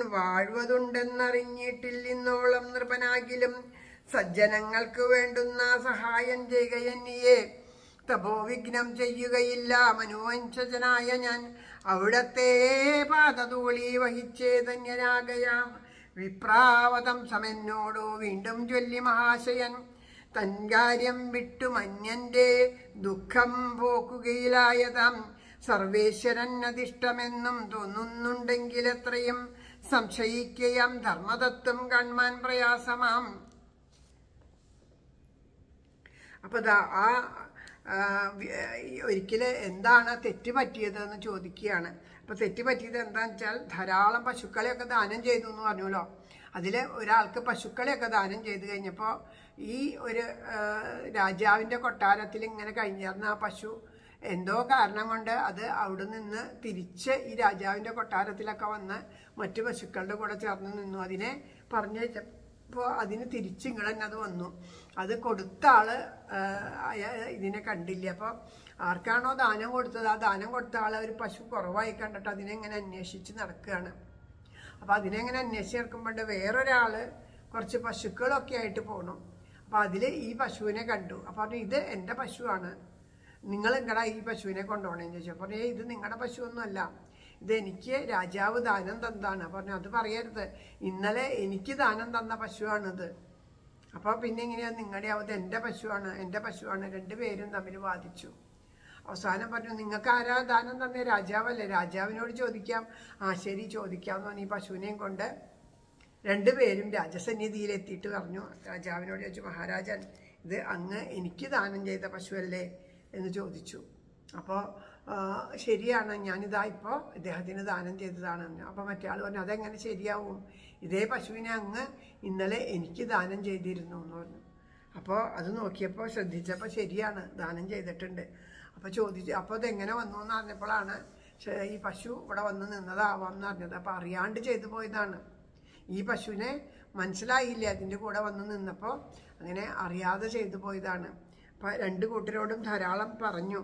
വാഴ്വതുണ്ടെന്നറിഞ്ഞിട്ടില്ലിന്നോളം നൃപനാകിലും സജ്ജനങ്ങൾക്ക് വേണ്ടുന്ന സഹായം ചെയ്യുകയെന്നിയെ തപോവിഘ്നം ചെയ്യുകയില്ല മനുവംശജനായ ഞാൻ. അവിടത്തെ പാദധൂളി വഹിച്ചേ ധന്യനാകയാം. വിപ്രാവതം സമന്നോടു വീണ്ടും ചൊല്ലി മഹാശയൻ തൻ കാര്യം വിട്ടു മന്യന്റെ ദുഃഖം പോക്കുകയിലായതാം സർവേശ്വരൻ അധിഷ്ഠമെന്നും തോന്നുന്നുണ്ടെങ്കിൽ എത്രയും സംശയിക്കയാം ധർമ്മതത്വം കാൺമാൻ പ്രയാസമാം. അപ്പൊ ആ ഒരിക്കല് എന്താണ് തെറ്റ് പറ്റിയതെന്ന് ചോദിക്കുകയാണ്. അപ്പൊ തെറ്റ് പറ്റിയത് എന്താണെന്ന് വെച്ചാൽ ധാരാളം പശുക്കളെയൊക്കെ ദാനം ചെയ്തു എന്ന് പറഞ്ഞല്ലോ. അതിൽ ഒരാൾക്ക് പശുക്കളെയൊക്കെ ദാനം ചെയ്ത് കഴിഞ്ഞപ്പോൾ ഈ ഒരു രാജാവിൻ്റെ കൊട്ടാരത്തിൽ ഇങ്ങനെ കഴിഞ്ഞിരുന്ന ആ പശു എന്തോ കാരണം കൊണ്ട് അത് അവിടെ നിന്ന് തിരിച്ച് ഈ രാജാവിൻ്റെ കൊട്ടാരത്തിലൊക്കെ വന്ന് മറ്റു പശുക്കളുടെ കൂടെ ചേർന്ന് നിന്നു. അതിനെ പറഞ്ഞ ഇപ്പോൾ അതിന് തിരിച്ച് ഇങ്ങനെ തന്നെ അത് വന്നു. അത് കൊടുത്ത ആള് ഇതിനെ കണ്ടില്ല. അപ്പോൾ ആർക്കാണോ ദാനം കൊടുത്തത് ആ ദാനം കൊടുത്ത ആൾ ഒരു പശു കുറവായി കണ്ടിട്ട് അതിനെങ്ങനെ അന്വേഷിച്ച് നടക്കുകയാണ്. അപ്പോൾ അതിനെങ്ങനെ അന്വേഷിച്ച് നടക്കുമ്പോൾ വേറൊരാൾ കുറച്ച് പശുക്കളൊക്കെ ആയിട്ട് പോകണം. അപ്പോൾ അതിൽ ഈ പശുവിനെ കണ്ടു. അപ്പോൾ പറഞ്ഞു ഇത് എൻ്റെ പശുവാണ്, നിങ്ങൾ എങ്ങടാ ഈ പശുവിനെ കൊണ്ടുപോകണേന്ന് ചോദിച്ചു. അപ്പോൾ പറഞ്ഞു ഇത് നിങ്ങളുടെ പശുവൊന്നുമല്ല, ഇത് എനിക്ക് രാജാവ് ദാനം തന്നതാണ്. പറഞ്ഞു അത് പറയരുത്, ഇന്നലെ എനിക്ക് ദാനം തന്ന പശുവാണിത്. അപ്പോൾ പിന്നെ എങ്ങനെയാണ് നിങ്ങളുടെ ആവത്? എൻ്റെ പശുവാണ് എൻ്റെ പശുവാണ് രണ്ടുപേരും തമ്മിൽ വാദിച്ചു. അവസാനം പറഞ്ഞു നിങ്ങൾക്ക് ആരാ ദാനം തന്നെ? രാജാവല്ലേ, രാജാവിനോട് ചോദിക്കാം. ആ ശരി ചോദിക്കാമെന്ന് പറഞ്ഞ് ഈ പശുവിനെയും കൊണ്ട് രണ്ടുപേരും രാജസന്നിധിയിലെത്തിയിട്ട് പറഞ്ഞു, രാജാവിനോട് ചോദിച്ചു, മഹാരാജൻ ഇത് അങ്ങ് എനിക്ക് ദാനം ചെയ്ത പശുവല്ലേ എന്ന് ചോദിച്ചു. അപ്പോൾ ശരിയാണ്, ഞാനിതാ ഇപ്പോൾ ഇദ്ദേഹത്തിന് ദാനം ചെയ്തതാണെന്ന്. അപ്പോൾ മറ്റേ ആൾ പറഞ്ഞു അതെങ്ങനെ ശരിയാവും, ഇതേ പശുവിനെ അങ്ങ് ഇന്നലെ എനിക്ക് ദാനം ചെയ്തിരുന്നു എന്ന് പറഞ്ഞു. അപ്പോൾ അത് നോക്കിയപ്പോൾ ശ്രദ്ധിച്ചപ്പോൾ ശരിയാണ്, ദാനം ചെയ്തിട്ടുണ്ട്. അപ്പോൾ ചോദിച്ചു അപ്പോൾ അതെങ്ങനെ വന്നു എന്ന് അറിഞ്ഞപ്പോഴാണ് ഈ പശു ഇവിടെ വന്ന് നിന്നതാവാം എന്ന് അറിഞ്ഞത്. അപ്പോൾ അറിയാണ്ട് ചെയ്തു പോയതാണ്. ഈ പശുവിനെ മനസ്സിലായില്ല, അതിൻ്റെ കൂടെ വന്ന് നിന്നപ്പോൾ അങ്ങനെ അറിയാതെ ചെയ്തു പോയതാണ്. അപ്പോൾ രണ്ട് കൂട്ടരോടും ധാരാളം പറഞ്ഞു.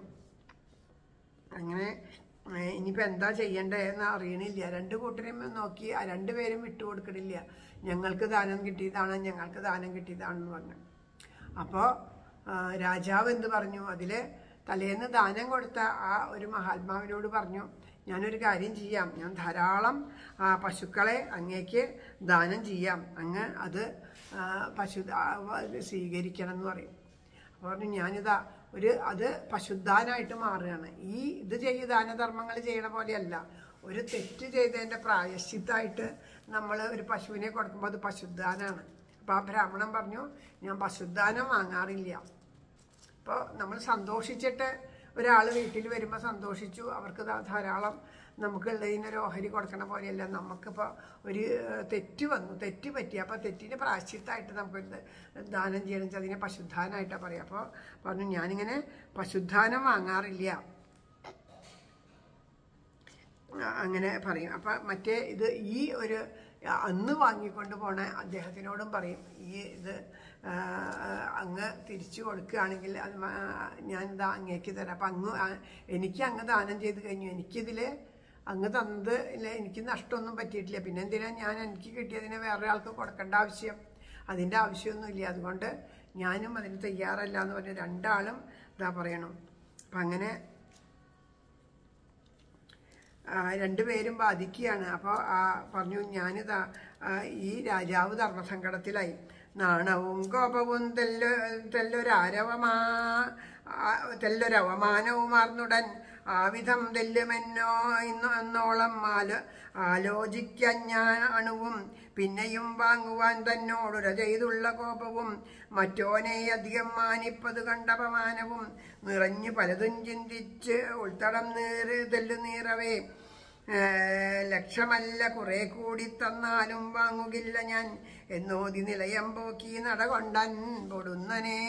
അങ്ങനെ ഇനിയിപ്പോൾ എന്താ ചെയ്യേണ്ടതെന്ന് അറിയണില്ല. രണ്ട് കൂട്ടരെയും നോക്കി ആ രണ്ടുപേരും വിട്ടുകൊടുക്കണില്ല. ഞങ്ങൾക്ക് ദാനം കിട്ടിയതാണ് ഞങ്ങൾക്ക് ദാനം കിട്ടിയതാണെന്ന് പറഞ്ഞു. അപ്പോൾ രാജാവ് എന്ത് പറഞ്ഞു, അതിൽ തലേന്ന് ദാനം കൊടുത്ത ആ ഒരു മഹാത്മാവിനോട് പറഞ്ഞു, ഞാനൊരു കാര്യം ചെയ്യാം, ഞാൻ ധാരാളം പശുക്കളെ അങ്ങേക്ക് ദാനം ചെയ്യാം, അങ്ങ് അത് പശു സ്വീകരിക്കണം എന്ന് പറയും. അപ്പോൾ പറഞ്ഞു ഞാനിതാ ഒരു അത് പശുദാനായിട്ട് മാറുകയാണ്. ഈ ഇത് ചെയ്യ ദാനധർമ്മങ്ങൾ ചെയ്യണ പോലെയല്ല, ഒരു തെറ്റ് ചെയ്തതിൻ്റെ പ്രായശ്ചിത്തമായിട്ട് നമ്മൾ ഒരു പശുവിനെ കൊടുക്കുമ്പോൾ അത് പശുദാനാണ്. അപ്പോൾ ആ ബ്രാഹ്മണൻ പറഞ്ഞു ഞാൻ പശുദാനം വാങ്ങാറില്ല. അപ്പോൾ നമ്മൾ സന്തോഷിച്ചിട്ട് ഒരാൾ വീട്ടിൽ വരുമ്പോൾ സന്തോഷിച്ചു, അവർക്ക് ധാരാളം നമുക്കുള്ളതിനൊരു ഓഹരി കൊടുക്കണ പോലെയല്ല. നമുക്കിപ്പോൾ ഒരു തെറ്റ് വന്നു, തെറ്റ് പറ്റി, അപ്പോൾ തെറ്റിന് പ്രായശ്ചിത്തമായിട്ട് നമുക്കൊരു ദാനം ചെയ്യണം വെച്ചാൽ അതിനെ പശുദാനമായിട്ടാണ് പറയുക. അപ്പോൾ പറഞ്ഞു ഞാനിങ്ങനെ പശുദാനം വാങ്ങാറില്ല അങ്ങനെ പറയും. അപ്പം മറ്റേ ഇത് ഈ ഒരു അന്ന് വാങ്ങിക്കൊണ്ട് പോണ അദ്ദേഹത്തിനോടും പറയും, ഈ ഇത് അങ്ങ് തിരിച്ചു കൊടുക്കുകയാണെങ്കിൽ അത് ഞാനിതാ അങ്ങേക്ക് തരാം. അപ്പം അങ്ങ് എനിക്ക് അങ്ങ് ദാനം ചെയ്ത് കഴിഞ്ഞു, എനിക്കിതിൽ അങ്ങ് തന്നത് ഇല്ല, എനിക്ക് നഷ്ടമൊന്നും പറ്റിയിട്ടില്ല, പിന്നെ എന്തിനാ ഞാൻ എനിക്ക് കിട്ടിയതിനെ വേറൊരാൾക്ക് കൊടുക്കേണ്ട ആവശ്യം, അതിൻ്റെ ആവശ്യമൊന്നുമില്ല, അതുകൊണ്ട് ഞാനും അതിന് തയ്യാറല്ല എന്ന് പറഞ്ഞ് രണ്ടാളും ഇതാ പറയണം. അപ്പം അങ്ങനെ രണ്ടുപേരും ബാധിക്കുകയാണ്. അപ്പോൾ പറഞ്ഞു ഞാനിതാ ഈ രാജാവ് ധർമ്മസങ്കടത്തിലായി, നാണവും കോപവും തെല്ലൊ തെല്ലൊരവമാ തെല്ലൊരവമാനവുമാർന്നുടൻ ആവിധം തെല്ലുമെന്നോ ഇന്നോ എന്നോളം ആലോ ആലോചിക്കാൻ ഞാൻ അണുവും പിന്നെയും വാങ്ങുവാൻ തന്നോടുര ചെയ്തുള്ള കോപവും മറ്റോനെ അധികം മാനിപ്പത് കണ്ടപമാനവും നിറഞ്ഞു പലതും ചിന്തിച്ച് ഉൾത്തടം നീറ് തെല്ലു നീറവേ ലക്ഷമല്ല കുറെ കൂടി തന്നാലും വാങ്ങുകില്ല ഞാൻ എന്നോതി നിലയം പോക്കി നടകൊണ്ടൻ പൊടുന്നനെ.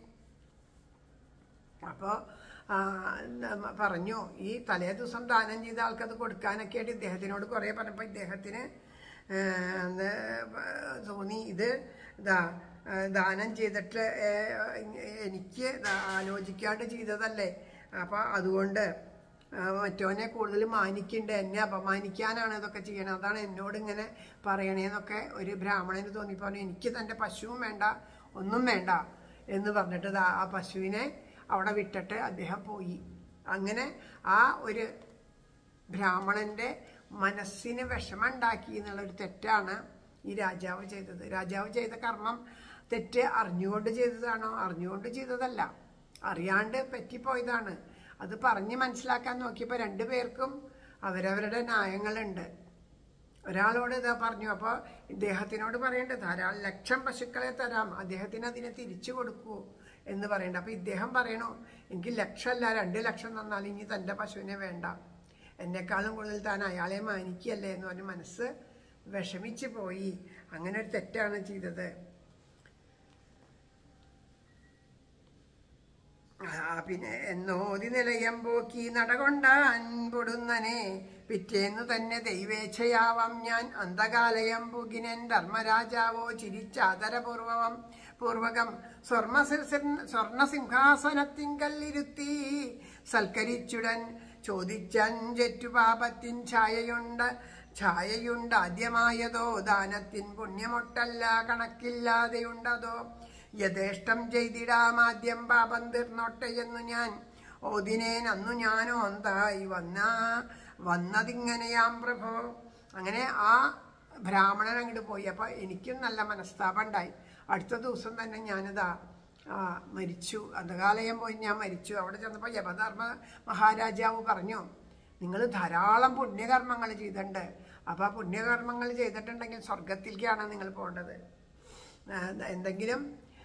അപ്പോൾ പറഞ്ഞു ഈ തലേ ദിവസം ദാനം ചെയ്ത ആൾക്കത് കൊടുക്കാനൊക്കെ ആയിട്ട് ഇദ്ദേഹത്തിനോട് കുറേ പറഞ്ഞപ്പോൾ ഇദ്ദേഹത്തിന് തോന്നി ഇത് ഇതാ ദാനം ചെയ്തിട്ട് എനിക്ക് ആലോചിക്കാണ്ട് ചെയ്തതല്ലേ, അപ്പം അതുകൊണ്ട് മറ്റോനെ കൂടുതൽ മാനിക്കണ്ട, എന്നെ അപമാനിക്കാനാണ് ഇതൊക്കെ ചെയ്യണത്, അതാണ് എന്നോട് ഇങ്ങനെ പറയണേന്നൊക്കെ ഒരു ബ്രാഹ്മണന് തോന്നിപ്പോന്നു. എനിക്ക് തൻ്റെ പശുവും വേണ്ട ഒന്നും വേണ്ട എന്ന് പറഞ്ഞിട്ട് ആ പശുവിനെ അവിടെ വിട്ടിട്ട് അദ്ദേഹം പോയി. അങ്ങനെ ആ ഒരു ബ്രാഹ്മണൻ്റെ മനസ്സിന് വിഷമമുണ്ടാക്കി എന്നുള്ളൊരു തെറ്റാണ് ഈ രാജാവ് ചെയ്തത്. രാജാവ് ചെയ്ത കർമ്മം തെറ്റ് അറിഞ്ഞുകൊണ്ട് ചെയ്തതാണോ? അറിഞ്ഞുകൊണ്ട് ചെയ്തതല്ല, അറിയാണ്ട് പറ്റിപ്പോയതാണ്. അത് പറഞ്ഞ് മനസ്സിലാക്കാൻ നോക്കിയപ്പോൾ രണ്ടു പേർക്കും അവരവരുടെ ന്യായങ്ങളുണ്ട്. ഒരാളോട് ഇതാ പറഞ്ഞു, അപ്പോൾ ഇദ്ദേഹത്തിനോട് പറയേണ്ടത് ധാരാളം ലക്ഷം പശുക്കളെ തരാം, അദ്ദേഹത്തിന് അതിനെ തിരിച്ചു കൊടുക്കൂ എന്ന് പറയണ്ട. അപ്പോൾ ഇദ്ദേഹം പറയണു എനിക്ക് ലക്ഷമല്ല രണ്ട് ലക്ഷം തന്നാൽ ഇനി തൻ്റെ പശുവിനെ വേണ്ട, എന്നെക്കാളും കൂടുതൽ താൻ അയാളെ മാനിക്കുകയല്ലേ എന്ന് പറഞ്ഞ് മനസ്സ് വിഷമിച്ച് പോയി. അങ്ങനെ ഒരു തെറ്റാണ് ചെയ്തത്. പിന്നെ എന്നോതി നിലയം പോക്കി നടകൊണ്ടാൻ പൊടുന്നനെ പിറ്റേന്നു തന്നെ ദൈവേച്ഛയാവാം ഞാൻ അന്ധകാലയം പുകിനൻ ധർമ്മരാജാവോ ചിരിച്ചാദരപൂർവം പൂർവകം സ്വർണ സ്വർണ സിംഹാസനത്തിങ്കല്ലിരുത്തി സൽക്കരിച്ചുടൻ ചോദിച്ചൻ ജറ്റുപാപത്തിൻ ഛായയുണ്ട് ഛായയുണ്ട് ആദ്യമായതോ ദാനത്തിൻ പുണ്യമൊട്ടല്ല കണക്കില്ലാതെയുണ്ടതോ യഥേഷ്ടം ചെയ്തിടാമാദ്യം പാപം തീർന്നോട്ടെയെന്നു ഞാൻ ഓതിനേൻ അന്നു ഞാനോ എന്തായി വന്ന വന്നതിങ്ങനെയാം പ്രഭോ. അങ്ങനെ ആ ബ്രാഹ്മണൻ അങ്ങോട്ട് പോയി. അപ്പം എനിക്കും നല്ല മനസ്താപം ഉണ്ടായി. അടുത്ത ദിവസം തന്നെ ഞാനിതാ മരിച്ചു. അന്ധകാലയം പോയി ഞാൻ മരിച്ചു. അവിടെ ചെന്നപ്പോൾ യമധർമ്മ മഹാരാജാവ് പറഞ്ഞു, നിങ്ങൾ ധാരാളം പുണ്യകർമ്മങ്ങൾ ചെയ്തിട്ടുണ്ട്. അപ്പോൾ ആ പുണ്യകർമ്മങ്ങൾ ചെയ്തിട്ടുണ്ടെങ്കിൽ സ്വർഗത്തിലേക്കാണ് നിങ്ങൾ പോകേണ്ടത്. എന്തെങ്കിലും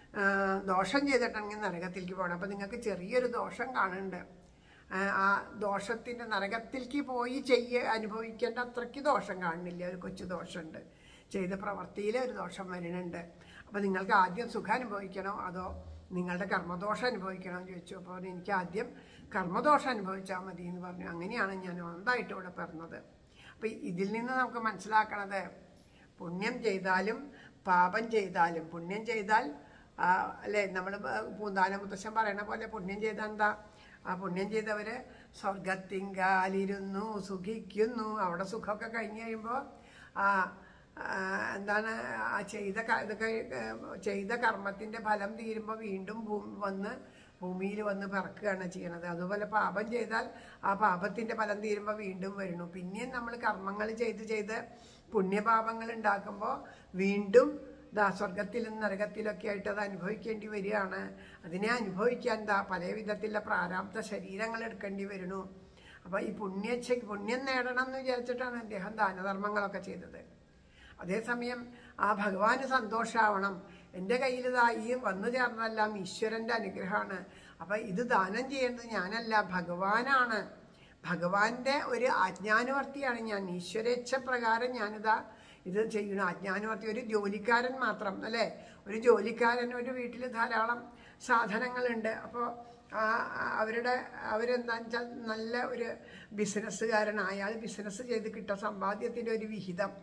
ദോഷം ചെയ്തിട്ടുണ്ടെങ്കിൽ നരകത്തിലേക്ക് പോകണം. അപ്പോൾ നിങ്ങൾക്ക് ചെറിയൊരു ദോഷം കാണുന്നുണ്ട്. ആ ദോഷത്തിൻ്റെ നരകത്തിലേക്ക് പോയി ചെയ്യ അനുഭവിക്കേണ്ട അത്രയ്ക്ക് ദോഷം കാണുന്നില്ല. ഒരു കൊച്ചു ദോഷമുണ്ട്, ചെയ്ത പ്രവൃത്തിയിൽ ഒരു ദോഷം വരുന്നുണ്ട്. അപ്പോൾ നിങ്ങൾക്ക് ആദ്യം സുഖം അനുഭവിക്കണോ അതോ നിങ്ങളുടെ കർമ്മദോഷം അനുഭവിക്കണോ എന്ന് ചോദിച്ചു. അപ്പോൾ എനിക്ക് ആദ്യം കർമ്മദോഷം അനുഭവിച്ചാൽ മതി എന്ന് പറഞ്ഞു. അങ്ങനെയാണ് ഞാൻ ഒന്നായിട്ട് ഇവിടെ പറഞ്ഞത്. അപ്പോൾ ഇതിൽ നിന്ന് നമുക്ക് മനസ്സിലാക്കണത്, പുണ്യം ചെയ്താലും പാപം ചെയ്താലും, പുണ്യം ചെയ്താൽ അല്ലേ, നമ്മൾ പൂന്താന മുത്തശ്ശൻ പറയണ പോലെ പുണ്യം ചെയ്താൽ എന്താ, ആ പുണ്യം ചെയ്തവർ സ്വർഗത്തിങ്കാലിരുന്നു സുഖിക്കുന്നു. അവിടെ സുഖമൊക്കെ കഴിഞ്ഞ് കഴിയുമ്പോൾ ആ എന്താണ് ആ ചെയ്ത ഇതൊക്കെ ചെയ്ത കർമ്മത്തിൻ്റെ ഫലം തീരുമ്പോൾ വീണ്ടും ഭൂമി വന്ന് ഭൂമിയിൽ വന്ന് പിറക്കുകയാണ് ചെയ്യണത്. അതുപോലെ പാപം ചെയ്താൽ ആ പാപത്തിൻ്റെ ഫലം തീരുമ്പോൾ വീണ്ടും വരുന്നു. പിന്നെയും നമ്മൾ കർമ്മങ്ങൾ ചെയ്ത് ചെയ്ത് പുണ്യപാപങ്ങൾ ഉണ്ടാക്കുമ്പോൾ വീണ്ടും ദാ സ്വർഗത്തിലും നരകത്തിലൊക്കെ ആയിട്ട് അത് അനുഭവിക്കേണ്ടി വരികയാണ്. അതിനെ അനുഭവിക്കാൻ ദാ പല വിധത്തിലുള്ള പ്രാരാബ്ധ ശരീരങ്ങൾ എടുക്കേണ്ടി വരുന്നു. അപ്പോൾ ഈ പുണ്യ പുണ്യം നേടണം എന്ന് വിചാരിച്ചിട്ടാണ് അദ്ദേഹം ദാനധർമ്മങ്ങളൊക്കെ ചെയ്തത്. അതേസമയം ആ ഭഗവാന് സന്തോഷമാവണം, എൻ്റെ കയ്യിൽ ഇതാ ഈ വന്നു ചേർന്നതെല്ലാം ഈശ്വരൻ്റെ അനുഗ്രഹമാണ്. അപ്പം ഇത് ദാനം ചെയ്യേണ്ടത് ഞാനല്ല, ഭഗവാനാണ്. ഭഗവാന്റെ ഒരു ആജ്ഞാനുവർത്തിയാണ് ഞാൻ. ഈശ്വരേച്ഛ പ്രകാരം ഞാനിതാ ഇത് ചെയ്യണം. ആജ്ഞാനുവർത്തി ഒരു ജോലിക്കാരൻ മാത്രം അല്ലേ, ഒരു ജോലിക്കാരൻ ഒരു വീട്ടിൽ ധാരാളം സാധനങ്ങളുണ്ട്. അപ്പോൾ അവരുടെ അവരെന്താണെന്ന് വെച്ചാൽ നല്ല ഒരു ബിസിനസ്സുകാരൻ. അയാൾ ബിസിനസ് ചെയ്ത് കിട്ടുന്ന സമ്പാദ്യത്തിൻ്റെ ഒരു വിഹിതം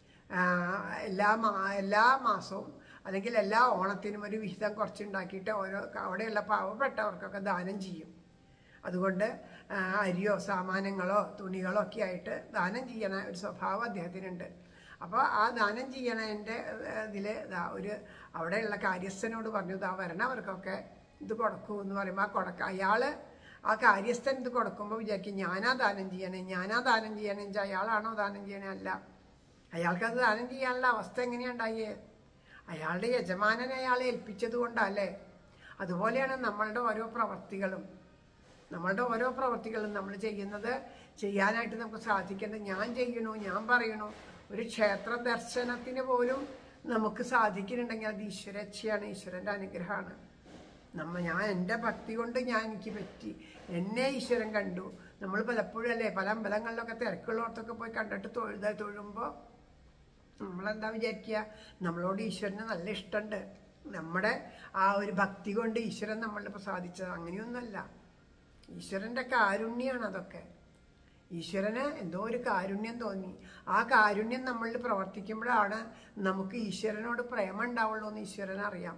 എല്ലാ മാ എല്ലാ മാസവും അല്ലെങ്കിൽ എല്ലാ ഓണത്തിനും ഒരു വിഹിതം കുറച്ചുണ്ടാക്കിയിട്ട് ഓരോ അവിടെയുള്ള പാവപ്പെട്ടവർക്കൊക്കെ ദാനം ചെയ്യും. അതുകൊണ്ട് അരിയോ സാമാനങ്ങളോ തുണികളോ ഒക്കെ ആയിട്ട് ദാനം ചെയ്യണ ഒരു സ്വഭാവം അദ്ദേഹത്തിനുണ്ട്. അപ്പോൾ ആ ദാനം ചെയ്യണതിൻ്റെ ഇതിൽ ഒരു അവിടെയുള്ള കാര്യസ്ഥനോട് പറഞ്ഞു, ഇതാ വരണവർക്കൊക്കെ ഇത് കൊടുക്കൂ എന്ന് പറയുമ്പോൾ ആ കൊടുക്ക അയാൾ ആ കാര്യസ്ഥൻ ഇത് കൊടുക്കുമ്പോൾ വിചാരിക്കും ഞാനാ ദാനം ചെയ്യണേ ഞാനാ ദാനം ചെയ്യണേ വെച്ചാൽ അയാളാണോ ദാനം ചെയ്യണേ? അല്ല, അയാൾക്കത് ദാനം ചെയ്യാനുള്ള അവസ്ഥ എങ്ങനെയുണ്ടായേ? അയാളുടെ യജമാനനെ അയാളെ ഏൽപ്പിച്ചത് കൊണ്ടല്ലേ. അതുപോലെയാണ് നമ്മളുടെ ഓരോ പ്രവർത്തികളും. നമ്മളുടെ ഓരോ പ്രവർത്തികളും നമ്മൾ ചെയ്യുന്നത് ചെയ്യാനായിട്ട് നമുക്ക് സാധിക്കേണ്ടത് ഞാൻ ചെയ്യണു, ഞാൻ പറയണു. ഒരു ക്ഷേത്ര ദർശനത്തിന് പോലും നമുക്ക് സാധിക്കുന്നുണ്ടെങ്കിൽ അത് ഈശ്വരച്ഛയാണ്, ഈശ്വരൻ്റെ അനുഗ്രഹമാണ്. നമ്മ ഞാൻ എൻ്റെ ഭക്തി കൊണ്ട് ഞാൻ എനിക്ക് പറ്റി, എന്നെ ഈശ്വരൻ കണ്ടു. നമ്മൾ പലപ്പോഴും അല്ലേ പല അമ്പലങ്ങളിലൊക്കെ തിരക്കുള്ളവർക്കൊക്കെ പോയി കണ്ടിട്ട് തൊഴുത തൊഴുമ്പോൾ നമ്മളെന്താ വിചാരിക്കുക, നമ്മളോട് ഈശ്വരന് നല്ല ഇഷ്ടമുണ്ട്, നമ്മുടെ ആ ഒരു ഭക്തി കൊണ്ട് ഈശ്വരൻ നമ്മളിൽ പ്രസാദിച്ചത്. അങ്ങനെയൊന്നുമല്ല, ഈശ്വരൻ്റെ കാരുണ്യമാണ് അതൊക്കെ. ഈശ്വരന് എന്തോ ഒരു കാരുണ്യം തോന്നി. ആ കാരുണ്യം നമ്മളിൽ പ്രവർത്തിക്കുമ്പോഴാണ് നമുക്ക് ഈശ്വരനോട് പ്രേമം ഉണ്ടാവുള്ളൂ എന്ന് ഈശ്വരനറിയാം.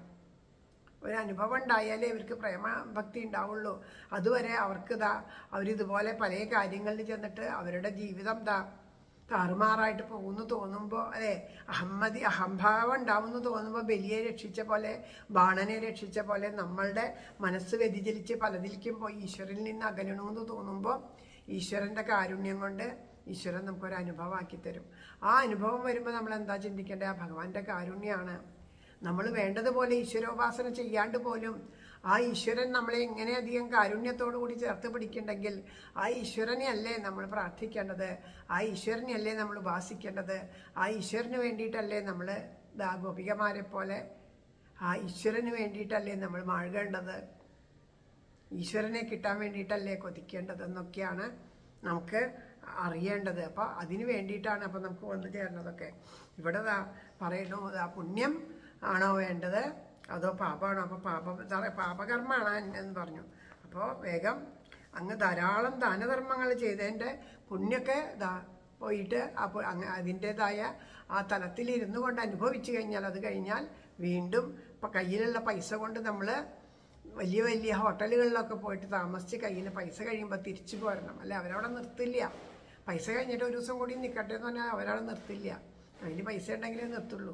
ഒരനുഭവം ഉണ്ടായാലേ ഇവർക്ക് പ്രേമ ഭക്തി ഉണ്ടാവുള്ളൂ. അതുവരെ അവർക്ക് ഇതാ അവരിതുപോലെ പല കാര്യങ്ങളിൽ ചെന്നിട്ട് അവരുടെ ജീവിതം ഇതാ താറുമാറായിട്ട് പോകുന്നു തോന്നുമ്പോൾ അല്ലേ, അഹമ്മതി അഹംഭാവം ഉണ്ടാവുമെന്ന് തോന്നുമ്പോൾ ബലിയെ രക്ഷിച്ച പോലെ ബാണനെ രക്ഷിച്ച പോലെ നമ്മളുടെ മനസ്സ് വ്യതിചലിച്ച് പലതിലേക്കും പോയി ഈശ്വരനിൽ നിന്ന് അകലണമെന്ന് തോന്നുമ്പോൾ ഈശ്വരൻ്റെ കാരുണ്യം കൊണ്ട് ഈശ്വരൻ നമുക്കൊരു അനുഭവമാക്കി തരും. ആ അനുഭവം വരുമ്പോൾ നമ്മൾ എന്താ ചിന്തിക്കേണ്ടത്? ആ ഭഗവാന്റെ കാരുണ്യമാണ്. നമ്മൾ വേണ്ടതുപോലെ ഈശ്വരോപാസന ചെയ്യാണ്ട് പോലും ആ ഈശ്വരൻ നമ്മളെ എങ്ങനെയധികം കാരുണ്യത്തോടു കൂടി ചേർത്ത് പിടിക്കുന്നുണ്ടെങ്കിൽ ആ ഈശ്വരനെ അല്ലേ നമ്മൾ പ്രാർത്ഥിക്കേണ്ടത്, ആ ഈശ്വരനെ അല്ലേ നമ്മൾ ഉപാസിക്കേണ്ടത്, ആ ഈശ്വരന് വേണ്ടിയിട്ടല്ലേ നമ്മൾ ദാ ഗോപികമാരെ പോലെ ആ ഈശ്വരന് വേണ്ടിയിട്ടല്ലേ നമ്മൾ മാഴുകേണ്ടത്, ഈശ്വരനെ കിട്ടാൻ വേണ്ടിയിട്ടല്ലേ കൊതിക്കേണ്ടതെന്നൊക്കെയാണ് നമുക്ക് അറിയേണ്ടത്. അപ്പോൾ അതിന് വേണ്ടിയിട്ടാണ് അപ്പോൾ നമുക്ക് വന്നു ചേർന്നതൊക്കെ. ഇവിടെ പറയണു ആ പുണ്യം ആണോ വേണ്ടത് അതോ പാപമാണോ? അപ്പോൾ പാപം സാറേ പാപകർമ്മമാണ് എന്ന് പറഞ്ഞു. അപ്പോൾ വേഗം അങ്ങ് ധാരാളം ദാനധർമ്മങ്ങൾ ചെയ്തതിൻ്റെ പുണ്യമൊക്കെ ദാ പോയിട്ട് അപ്പോൾ അങ്ങ് അതിൻ്റേതായ ആ തലത്തിലിരുന്നു കൊണ്ട് അനുഭവിച്ചു കഴിഞ്ഞാൽ അത് കഴിഞ്ഞാൽ വീണ്ടും ഇപ്പം കയ്യിലുള്ള പൈസ കൊണ്ട് നമ്മൾ വലിയ വലിയ ഹോട്ടലുകളിലൊക്കെ പോയിട്ട് താമസിച്ച് കയ്യിൽ പൈസ കഴിയുമ്പോൾ തിരിച്ചു പോരണം അല്ലെ, അവരവിടെ നിർത്തില്ല. പൈസ കഴിഞ്ഞിട്ട് ഒരു ദിവസം കൂടി നിൽക്കട്ടെ എന്ന് പറഞ്ഞാൽ അവരവിടെ നിർത്തില്ല. അതിന് പൈസ ഉണ്ടെങ്കിലേ നിർത്തുള്ളൂ.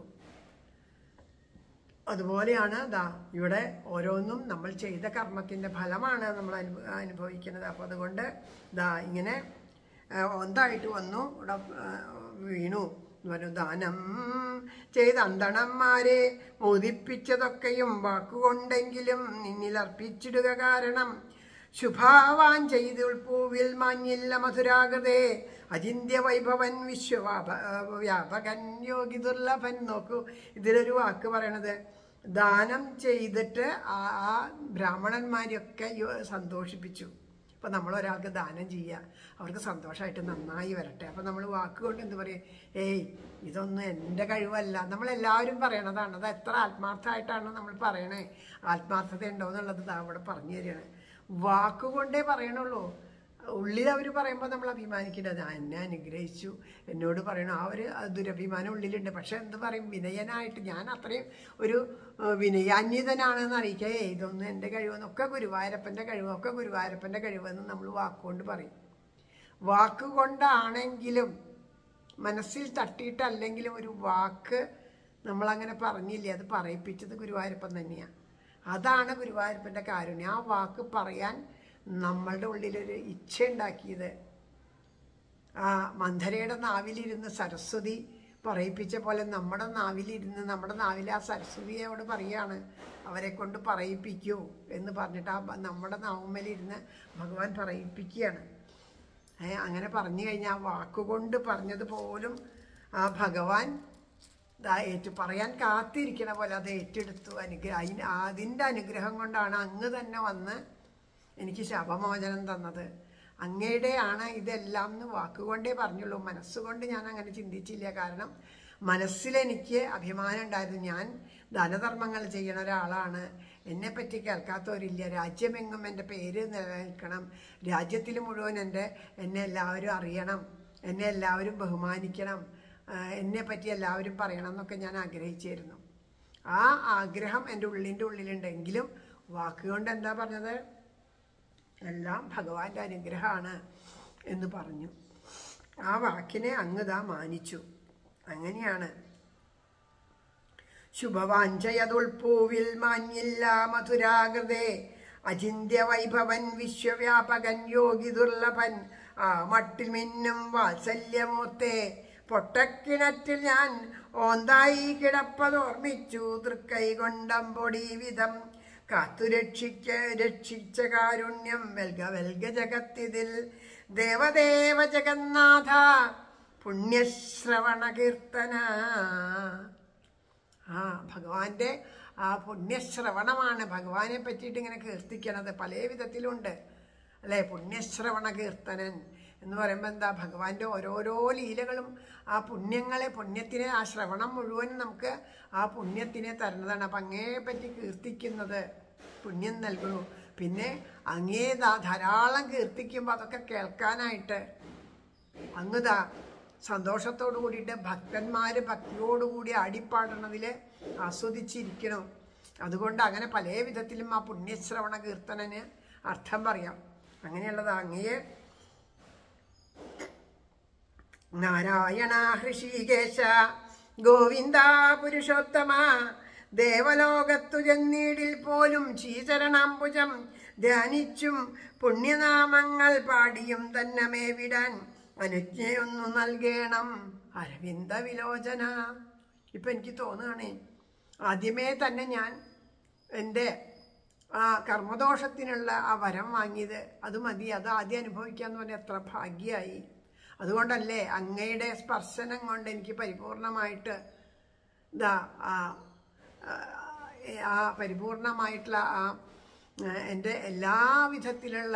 അതുപോലെയാണ് ദാ ഇവിടെ ഓരോന്നും നമ്മൾ ചെയ്ത കർമ്മത്തിൻ്റെ ഫലമാണ് നമ്മൾ അനു അനുഭവിക്കുന്നത്. അപ്പോൾ അതുകൊണ്ട് ദാ ഇങ്ങനെ ഒന്നായിട്ട് വന്നു ഇവിടെ വീണു എന്ന് പറഞ്ഞു. ദാനം ചെയ്ത അന്തണന്മാരെ മോദിപ്പിച്ചതൊക്കെയും വാക്കുകൊണ്ടെങ്കിലും നിന്നിലർപ്പിച്ചിടുക കാരണം ശുഭാവാൻ ചെയ്തുൾപ്പൂവിൽ മാഞ്ഞില്ല മധുരാകൃതേ അചിന്യ വൈഭവൻ വിശ്വവാപ വ്യാപകൻ യോഗി ദുർലഭൻ. നോക്കൂ, ഇതിലൊരു വാക്ക് പറയണത് ദാനം ചെയ്തിട്ട് ആ ആ ബ്രാഹ്മണന്മാരെയൊക്കെ സന്തോഷിപ്പിച്ചു. അപ്പം നമ്മളൊരാൾക്ക് ദാനം ചെയ്യുക, അവർക്ക് സന്തോഷമായിട്ട് നന്നായി വരട്ടെ. അപ്പം നമ്മൾ വാക്കുകൊണ്ട് എന്ത് പറയും, ഏയ് ഇതൊന്നും എൻ്റെ കഴിവല്ല. നമ്മളെല്ലാവരും പറയണതാണ്. അത് എത്ര ആത്മാർത്ഥമായിട്ടാണ് നമ്മൾ പറയണേ, ആത്മാർത്ഥത ഉണ്ടോ എന്നുള്ളത് ദാ അവിടെ പറഞ്ഞു തരികയാണ്. വാക്കുകൊണ്ടേ പറയണുള്ളൂ. ഉള്ളിൽ അവർ പറയുമ്പോൾ നമ്മൾ അഭിമാനിക്കേണ്ടത് എന്നെ അനുഗ്രഹിച്ചു എന്നോട് പറയണം. ആ ഒരു ദുരഭിമാനം ഉള്ളിലുണ്ട്. പക്ഷെ എന്ത് പറയും, വിനയനായിട്ട് ഞാൻ അത്രയും ഒരു വിനയാന്വിതനാണെന്ന് അറിയിക്കുക. ഏ ഇതൊന്നും എൻ്റെ കഴിവെന്നൊക്കെ ഗുരുവായൂരപ്പൻ്റെ കഴിവൊക്കെ ഗുരുവായൂരപ്പൻ്റെ കഴിവെന്ന് നമ്മൾ വാക്കുകൊണ്ട് പറയും. വാക്കുകൊണ്ടാണെങ്കിലും മനസ്സിൽ തട്ടിയിട്ടല്ലെങ്കിലും ഒരു വാക്ക് നമ്മളങ്ങനെ പറഞ്ഞില്ലേ, അത് പറയിപ്പിച്ചത് ഗുരുവായൂരപ്പൻ തന്നെയാണ്. അതാണ് ഗുരുവായൂരപ്പൻ്റെ കാരുണ്യം. ആ വാക്ക് പറയാൻ നമ്മളുടെ ഉള്ളിലൊരു ഇച്ഛ ഉണ്ടാക്കിയത്. ആ മന്ധരയുടെ നാവിലിരുന്ന് സരസ്വതി പറയിപ്പിച്ച പോലെ നമ്മുടെ നാവിലിരുന്ന് നമ്മുടെ നാവിൽ ആ സരസ്വതിയോട് പറയാണ് അവരെ കൊണ്ട് പറയിപ്പിക്കൂ എന്ന് പറഞ്ഞിട്ട് ആ നമ്മുടെ നാവുമ്മലിരുന്ന് ഭഗവാൻ പറയിപ്പിക്കുകയാണ്. ഏ അങ്ങനെ പറഞ്ഞു കഴിഞ്ഞാൽ ആ വാക്കുകൊണ്ട് പറഞ്ഞത് പോലും ആ ഭഗവാൻ ഏറ്റു പറയാൻ കാത്തിരിക്കണ പോലെ അത് ഏറ്റെടുത്തു. അനുഗ്രഹം അതിന് അതിൻ്റെ അനുഗ്രഹം കൊണ്ടാണ് അങ്ങ് തന്നെ വന്ന് എനിക്ക് ശാപമോചനം തന്നത്. അങ്ങയുടെയാണ് ഇതെല്ലാം എന്ന് വാക്കുകൊണ്ടേ പറഞ്ഞുള്ളൂ. മനസ്സുകൊണ്ട് ഞാൻ അങ്ങനെ ചിന്തിച്ചില്ല. കാരണം മനസ്സിലെനിക്ക് അഭിമാനം ഉണ്ടായിരുന്നു. ഞാൻ ദാനധർമ്മങ്ങൾ ചെയ്യണ ഒരാളാണ്. എന്നെപ്പറ്റി കേൾക്കാത്തവരില്ല. രാജ്യമെങ്ങും എൻ്റെ പേര് നിലനിൽക്കണം. രാജ്യത്തിൽ മുഴുവൻ എൻ്റെ എന്നെ എല്ലാവരും അറിയണം, എന്നെ എല്ലാവരും ബഹുമാനിക്കണം, എന്നെപ്പറ്റി എല്ലാവരും പറയണം എന്നൊക്കെ ഞാൻ ആഗ്രഹിച്ചിരുന്നു. ആ ആഗ്രഹം എൻ്റെ ഉള്ളിൻ്റെ ഉള്ളിലുണ്ടെങ്കിലും വാക്കുകൊണ്ട് എന്താ പറഞ്ഞത്, എല്ലാം ഭഗവാന്റെ അനുഗ്രഹമാണ് എന്ന് പറഞ്ഞു. ആ വാക്കിനെ അങ്ങുതാ മാനിച്ചു. അങ്ങനെയാണ് ശുഭവാഞ്ചയതുൾപ്പൂവിൽ മാഞ്ഞില്ല മധുരാകൃതേ അചിന്യ വൈഭവൻ വിശ്വവ്യാപകൻ യോഗി ദുർലഭൻ ആ മട്ടിൽ മിന്നും വാത്സല്യമൂർത്തേ പൊട്ടക്കിണറ്റിൽ ഞാൻ ഓന്തായി കിടപ്പതോർമ്മിച്ചു തൃക്കൈ കൊണ്ടമ്പൊടി വിധം കാത്തു രക്ഷിക്ക രക്ഷിച്ച കാരുണ്യം വെൽക വെൽക ജഗത്തിതിൽ ദേവദേവ ജഗന്നാഥ പുണ്യശ്രവണ കീർത്തന. ആ ഭഗവാന്റെ ആ പുണ്യശ്രവണമാണ് ഭഗവാനെ പറ്റിയിട്ട് ഇങ്ങനെ കീർത്തിക്കണത്. പല വിധത്തിലുണ്ട് അല്ലേ. പുണ്യശ്രവണ കീർത്തനൻ എന്ന് പറയുമ്പോൾ എന്താ, ഭഗവാന്റെ ഓരോരോ ലീലകളും ആ പുണ്യങ്ങളെ പുണ്യത്തിനെ ആ ശ്രവണം മുഴുവൻ നമുക്ക് ആ പുണ്യത്തിനെ തരുന്നതാണ്. അപ്പം അങ്ങയെ പറ്റി കീർത്തിക്കുന്നത് പുണ്യം നൽകുന്നു. പിന്നെ അങ്ങേ ധാരാളം കീർത്തിക്കുമ്പോൾ അതൊക്കെ കേൾക്കാനായിട്ട് അങ്ങുതാ സന്തോഷത്തോടു കൂടിയിട്ട് ഭക്തന്മാർ ഭക്തിയോടുകൂടി ആടിപ്പാടണതിൽ ആസ്വദിച്ചിരിക്കണം. അതുകൊണ്ട് അങ്ങനെ പല വിധത്തിലും ആ പുണ്യശ്രവണ കീർത്തനന് അർത്ഥം പറയാം. അങ്ങനെയുള്ളത് അങ്ങയെ നാരായണ ഹൃഷികേശ ഗോവിന്ദ പുരുഷോത്തമ ദേവലോകത്തു ജന്നീടിൽ പോലും ചീചരണാംബുജം ധ്യാനിച്ചും പുണ്യനാമങ്ങൾ പാടിയും തന്നമേ വിടാൻ അനുജ്ഞയൊന്നു നൽകണം അരവിന്ദ വിലോചന. ഇപ്പം എനിക്ക് തോന്നുകയാണേ, ആദ്യമേ തന്നെ ഞാൻ എൻ്റെ ആ കർമ്മദോഷത്തിനുള്ള ആ വരം വാങ്ങിയത് അത് മതി, അത് ആദ്യം അനുഭവിക്കാന്ന് പറഞ്ഞാൽ എത്ര ഭാഗ്യമായി. അതുകൊണ്ടല്ലേ അങ്ങയുടെ സ്പർശനം കൊണ്ട് എനിക്ക് പരിപൂർണമായിട്ട് ഇതാ ആ ആ പരിപൂർണമായിട്ടുള്ള ആ എൻ്റെ എല്ലാവിധത്തിലുള്ള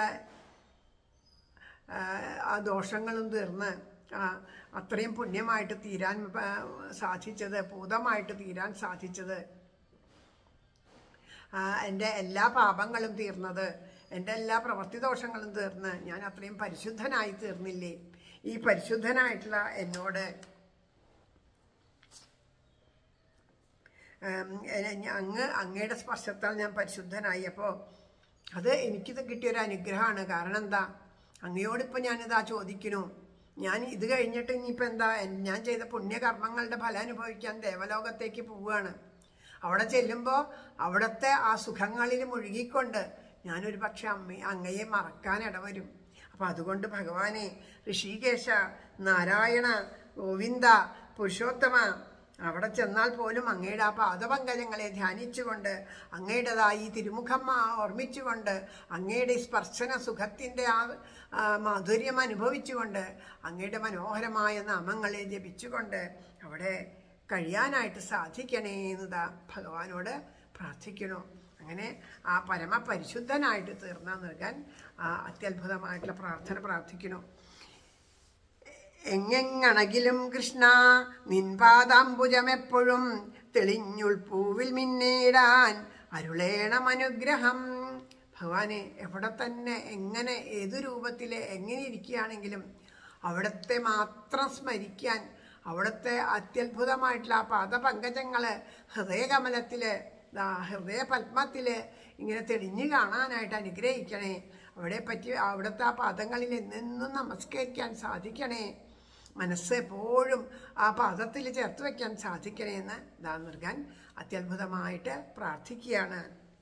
ആ ദോഷങ്ങളും തീർന്ന് അത്രയും പുണ്യമായിട്ട് തീരാൻ സാധിച്ചത്, പൂതമായിട്ട് തീരാൻ സാധിച്ചത്, എൻ്റെ എല്ലാ പാപങ്ങളും തീർന്നത്, എൻ്റെ എല്ലാ പ്രവൃത്തി ദോഷങ്ങളും തീർന്ന് ഞാൻ അത്രയും പരിശുദ്ധനായി തീർന്നില്ലേ? ഈ പരിശുദ്ധനായിട്ടുള്ള എന്നോട് അങ്ങ് അങ്ങയുടെ സ്പർശത്താൽ ഞാൻ പരിശുദ്ധനായി. അപ്പോൾ അത് എനിക്കിത് കിട്ടിയൊരു അനുഗ്രഹമാണ്. കാരണം എന്താ, അങ്ങയോടിപ്പോൾ ഞാനിതാ ചോദിക്കുന്നു, ഞാൻ ഇത് കഴിഞ്ഞിട്ട് ഇനിയിപ്പോൾ എന്താ, ഞാൻ ചെയ്ത പുണ്യകർമ്മങ്ങളുടെ ഫലം അനുഭവിക്കാൻ ദേവലോകത്തേക്ക് പോവുകയാണ്. അവിടെ ചെല്ലുമ്പോൾ അവിടുത്തെ ആ സുഖങ്ങളിൽ മുഴുകിക്കൊണ്ട് ഞാനൊരു പക്ഷെ അമ്മ അങ്ങയെ മറക്കാൻ ഇടവരും. അപ്പം അതുകൊണ്ട് ഭഗവാനെ, ഋഷികേശ, നാരായണ, ഗോവിന്ദ, പുരുഷോത്തമ, അവിടെ ചെന്നാൽ പോലും അങ്ങയുടെ ആ പാദപങ്കജങ്ങളെ ധ്യാനിച്ചുകൊണ്ട്, അങ്ങയുടേതായി തിരുമുഖം ഓർമ്മിച്ചുകൊണ്ട്, അങ്ങയുടെ സ്പർശന സുഖത്തിൻ്റെ ആ മാധുര്യം അനുഭവിച്ചുകൊണ്ട്, അങ്ങയുടെ മനോഹരമായ നാമങ്ങളെ ജപിച്ചുകൊണ്ട് അവിടെ കഴിയാനായിട്ട് സാധിക്കണേ എന്നതാ ഭഗവാനോട് പ്രാർത്ഥിക്കണു. അങ്ങനെ ആ പരമപരിശുദ്ധനായിട്ട് തീർന്നാ നൽകാൻ ആ അത്യത്ഭുതമായിട്ടുള്ള പ്രാർത്ഥന പ്രാർത്ഥിക്കണു. എങ്ങെങ്ങണകിലും കൃഷ്ണ നിൻപാദാംബുജമെപ്പോഴും തെളിഞ്ഞുൾപ്പൂവിൽ മിന്നേടാൻ അരുളേണം അനുഗ്രഹം. ഭഗവാനെ, എവിടെ തന്നെ എങ്ങനെ ഏതു രൂപത്തിൽ എങ്ങനെ ഇരിക്കുകയാണെങ്കിലും അവിടുത്തെ മാത്രം സ്മരിക്കാൻ, അവിടുത്തെ അത്യത്ഭുതമായിട്ടുള്ള ആ പാദപങ്കജങ്ങൾ ഹൃദയകമലത്തിൽ, ഹൃദയ പത്മത്തിൽ ഇങ്ങനെ തെളിഞ്ഞു കാണാനായിട്ട് അനുഗ്രഹിക്കണേ. അവിടെ പറ്റി അവിടുത്തെ ആ പാദങ്ങളിൽ എന്നെന്നും നമസ്കരിക്കാൻ സാധിക്കണേ. മനസ്സ് എപ്പോഴും ആ പാദത്തിൽ ചേർത്ത് വയ്ക്കാൻ സാധിക്കണേ എന്ന് ദാ നൽകാൻ അത്യത്ഭുതമായിട്ട് പ്രാർത്ഥിക്കുകയാണ്.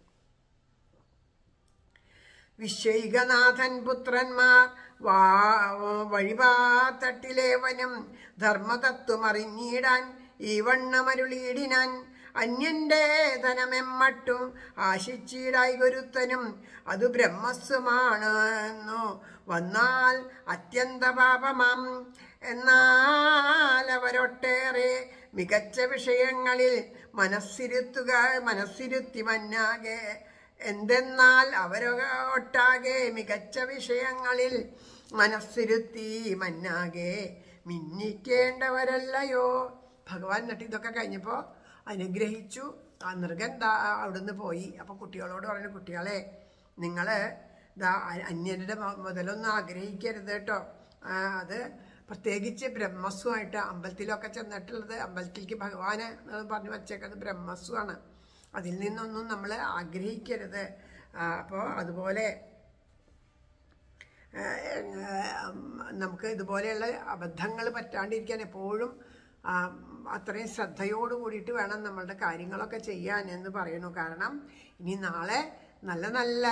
വിശ്വൈകനാഥൻ പുത്രന്മാർ വാ വഴിപാത്തട്ടിലേവനും ധർമ്മതത്വമറിഞ്ഞിടാൻ ഈ വണ്ണമരുളീടിനാൻ. അന്യന്റെ ധനമെമ്മട്ടും ആശിച്ചിടായി ഗുരുത്തനും അതു ബ്രഹ്മസ്വമാണെന്നു വന്നാൽ അത്യന്ത പാപമാം. എന്നാൽ അവരൊട്ടേറെ മികച്ച വിഷയങ്ങളിൽ മനസ്സിരുത്തുക മനസ്സിരുത്തി മന്നാകെ. എന്തെന്നാൽ അവരൊട്ടാകെ മികച്ച വിഷയങ്ങളിൽ മനസ്സിരുത്തി മന്നാകെ മിന്നിക്കേണ്ടവരല്ലയോ. ഭഗവാൻ എന്നിട്ട് ഇതൊക്കെ കഴിഞ്ഞപ്പോൾ അനുഗ്രഹിച്ചു. ആ നൃഗൻ ദാ അവിടുന്ന് പോയി. അപ്പോൾ കുട്ടികളോട് പറഞ്ഞു, കുട്ടികളെ, നിങ്ങൾ ദാ അന്യരുടെ മുതലൊന്നും ആഗ്രഹിക്കരുത് കേട്ടോ. അത് പ്രത്യേകിച്ച് ബ്രഹ്മസ്വമായിട്ട് അമ്പലത്തിലൊക്കെ ചെന്നിട്ടുള്ളത്, അമ്പലത്തിലേക്ക് ഭഗവാന് പറഞ്ഞു വച്ചേക്കുന്നത് ബ്രഹ്മസ്വമാണ്. അതിൽ നിന്നൊന്നും നമ്മൾ ആഗ്രഹിക്കരുത്. അപ്പോൾ അതുപോലെ നമുക്ക് ഇതുപോലെയുള്ള അബദ്ധങ്ങൾ പറ്റാണ്ടിരിക്കാൻ എപ്പോഴും അത്രയും ശ്രദ്ധയോട് കൂടിയിട്ട് വേണം നമ്മളുടെ കാര്യങ്ങളൊക്കെ ചെയ്യാൻ എന്ന് പറയുന്നു. കാരണം ഇനി നാളെ നല്ല നല്ല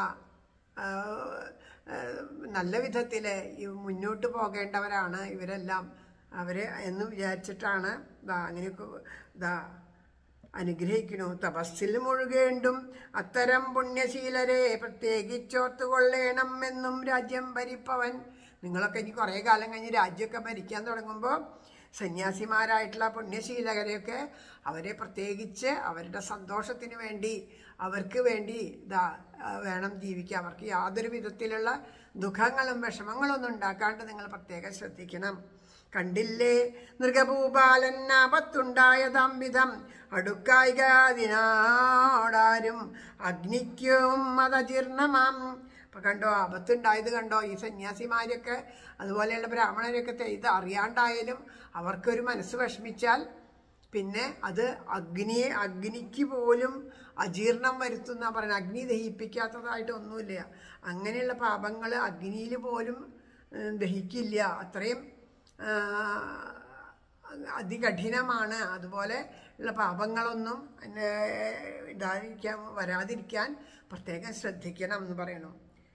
നല്ല വിധത്തിൽ മുന്നോട്ട് പോകേണ്ടവരാണ് ഇവരെല്ലാം അവർ എന്ന് വിചാരിച്ചിട്ടാണ് ദാ അങ്ങനെയൊക്കെ ദാ അനുഗ്രഹിക്കുന്നു. തപസ്സിൽ മുഴുകേണ്ടും അത്തരം പുണ്യശീലരെ പ്രത്യേകിച്ചോർത്തുകൊള്ളേണം എന്നും രാജ്യം ഭരിപ്പവൻ. നിങ്ങളൊക്കെ ഇനി കുറേ കാലം കഴിഞ്ഞ് രാജ്യമൊക്കെ ഭരിക്കാൻ തുടങ്ങുമ്പോൾ സന്യാസിമാരായിട്ടുള്ള പുണ്യശീലകരെയൊക്കെ അവരെ പ്രത്യേകിച്ച് അവരുടെ സന്തോഷത്തിന് വേണ്ടി, അവർക്ക് വേണ്ടി ഇതാ വേണം ജീവിക്കുക. അവർക്ക് യാതൊരു വിധത്തിലുള്ള ദുഃഖങ്ങളും വിഷമങ്ങളൊന്നും ഉണ്ടാക്കാണ്ട് നിങ്ങൾ പ്രത്യേകം ശ്രദ്ധിക്കണം. കണ്ടില്ലേ നൃഗഭൂപാലൻ ആപത്തുണ്ടായതാം വിധം അടുക്കായിക അതിനോടാരും അഗ്നിക്കും അതജീർണമാം. അപ്പം കണ്ടോ, ആപത്തുണ്ടായത് കണ്ടോ. ഈ സന്യാസിമാരൊക്കെ അതുപോലെയുള്ള ബ്രാഹ്മണരൊക്കെ ഇത് അറിയാണ്ടായാലും അവർക്കൊരു മനസ്സ് വിഷമിച്ചാൽ പിന്നെ അത് അഗ്നിയെ അഗ്നിക്ക് പോലും അജീർണം വരുത്തുന്ന പറയുന്നത്. അഗ്നി ദഹിപ്പിക്കാത്തതായിട്ട് ഒന്നുമില്ല. അങ്ങനെയുള്ള പാപങ്ങൾ അഗ്നിയിൽ പോലും ദഹിക്കില്ല. അത്രയും അതികഠിനമാണ്. അതുപോലെ ഉള്ള പാപങ്ങളൊന്നും ഇതായിരിക്കാൻ വരാതിരിക്കാൻ പ്രത്യേകം ശ്രദ്ധിക്കണം എന്ന് പറയണു.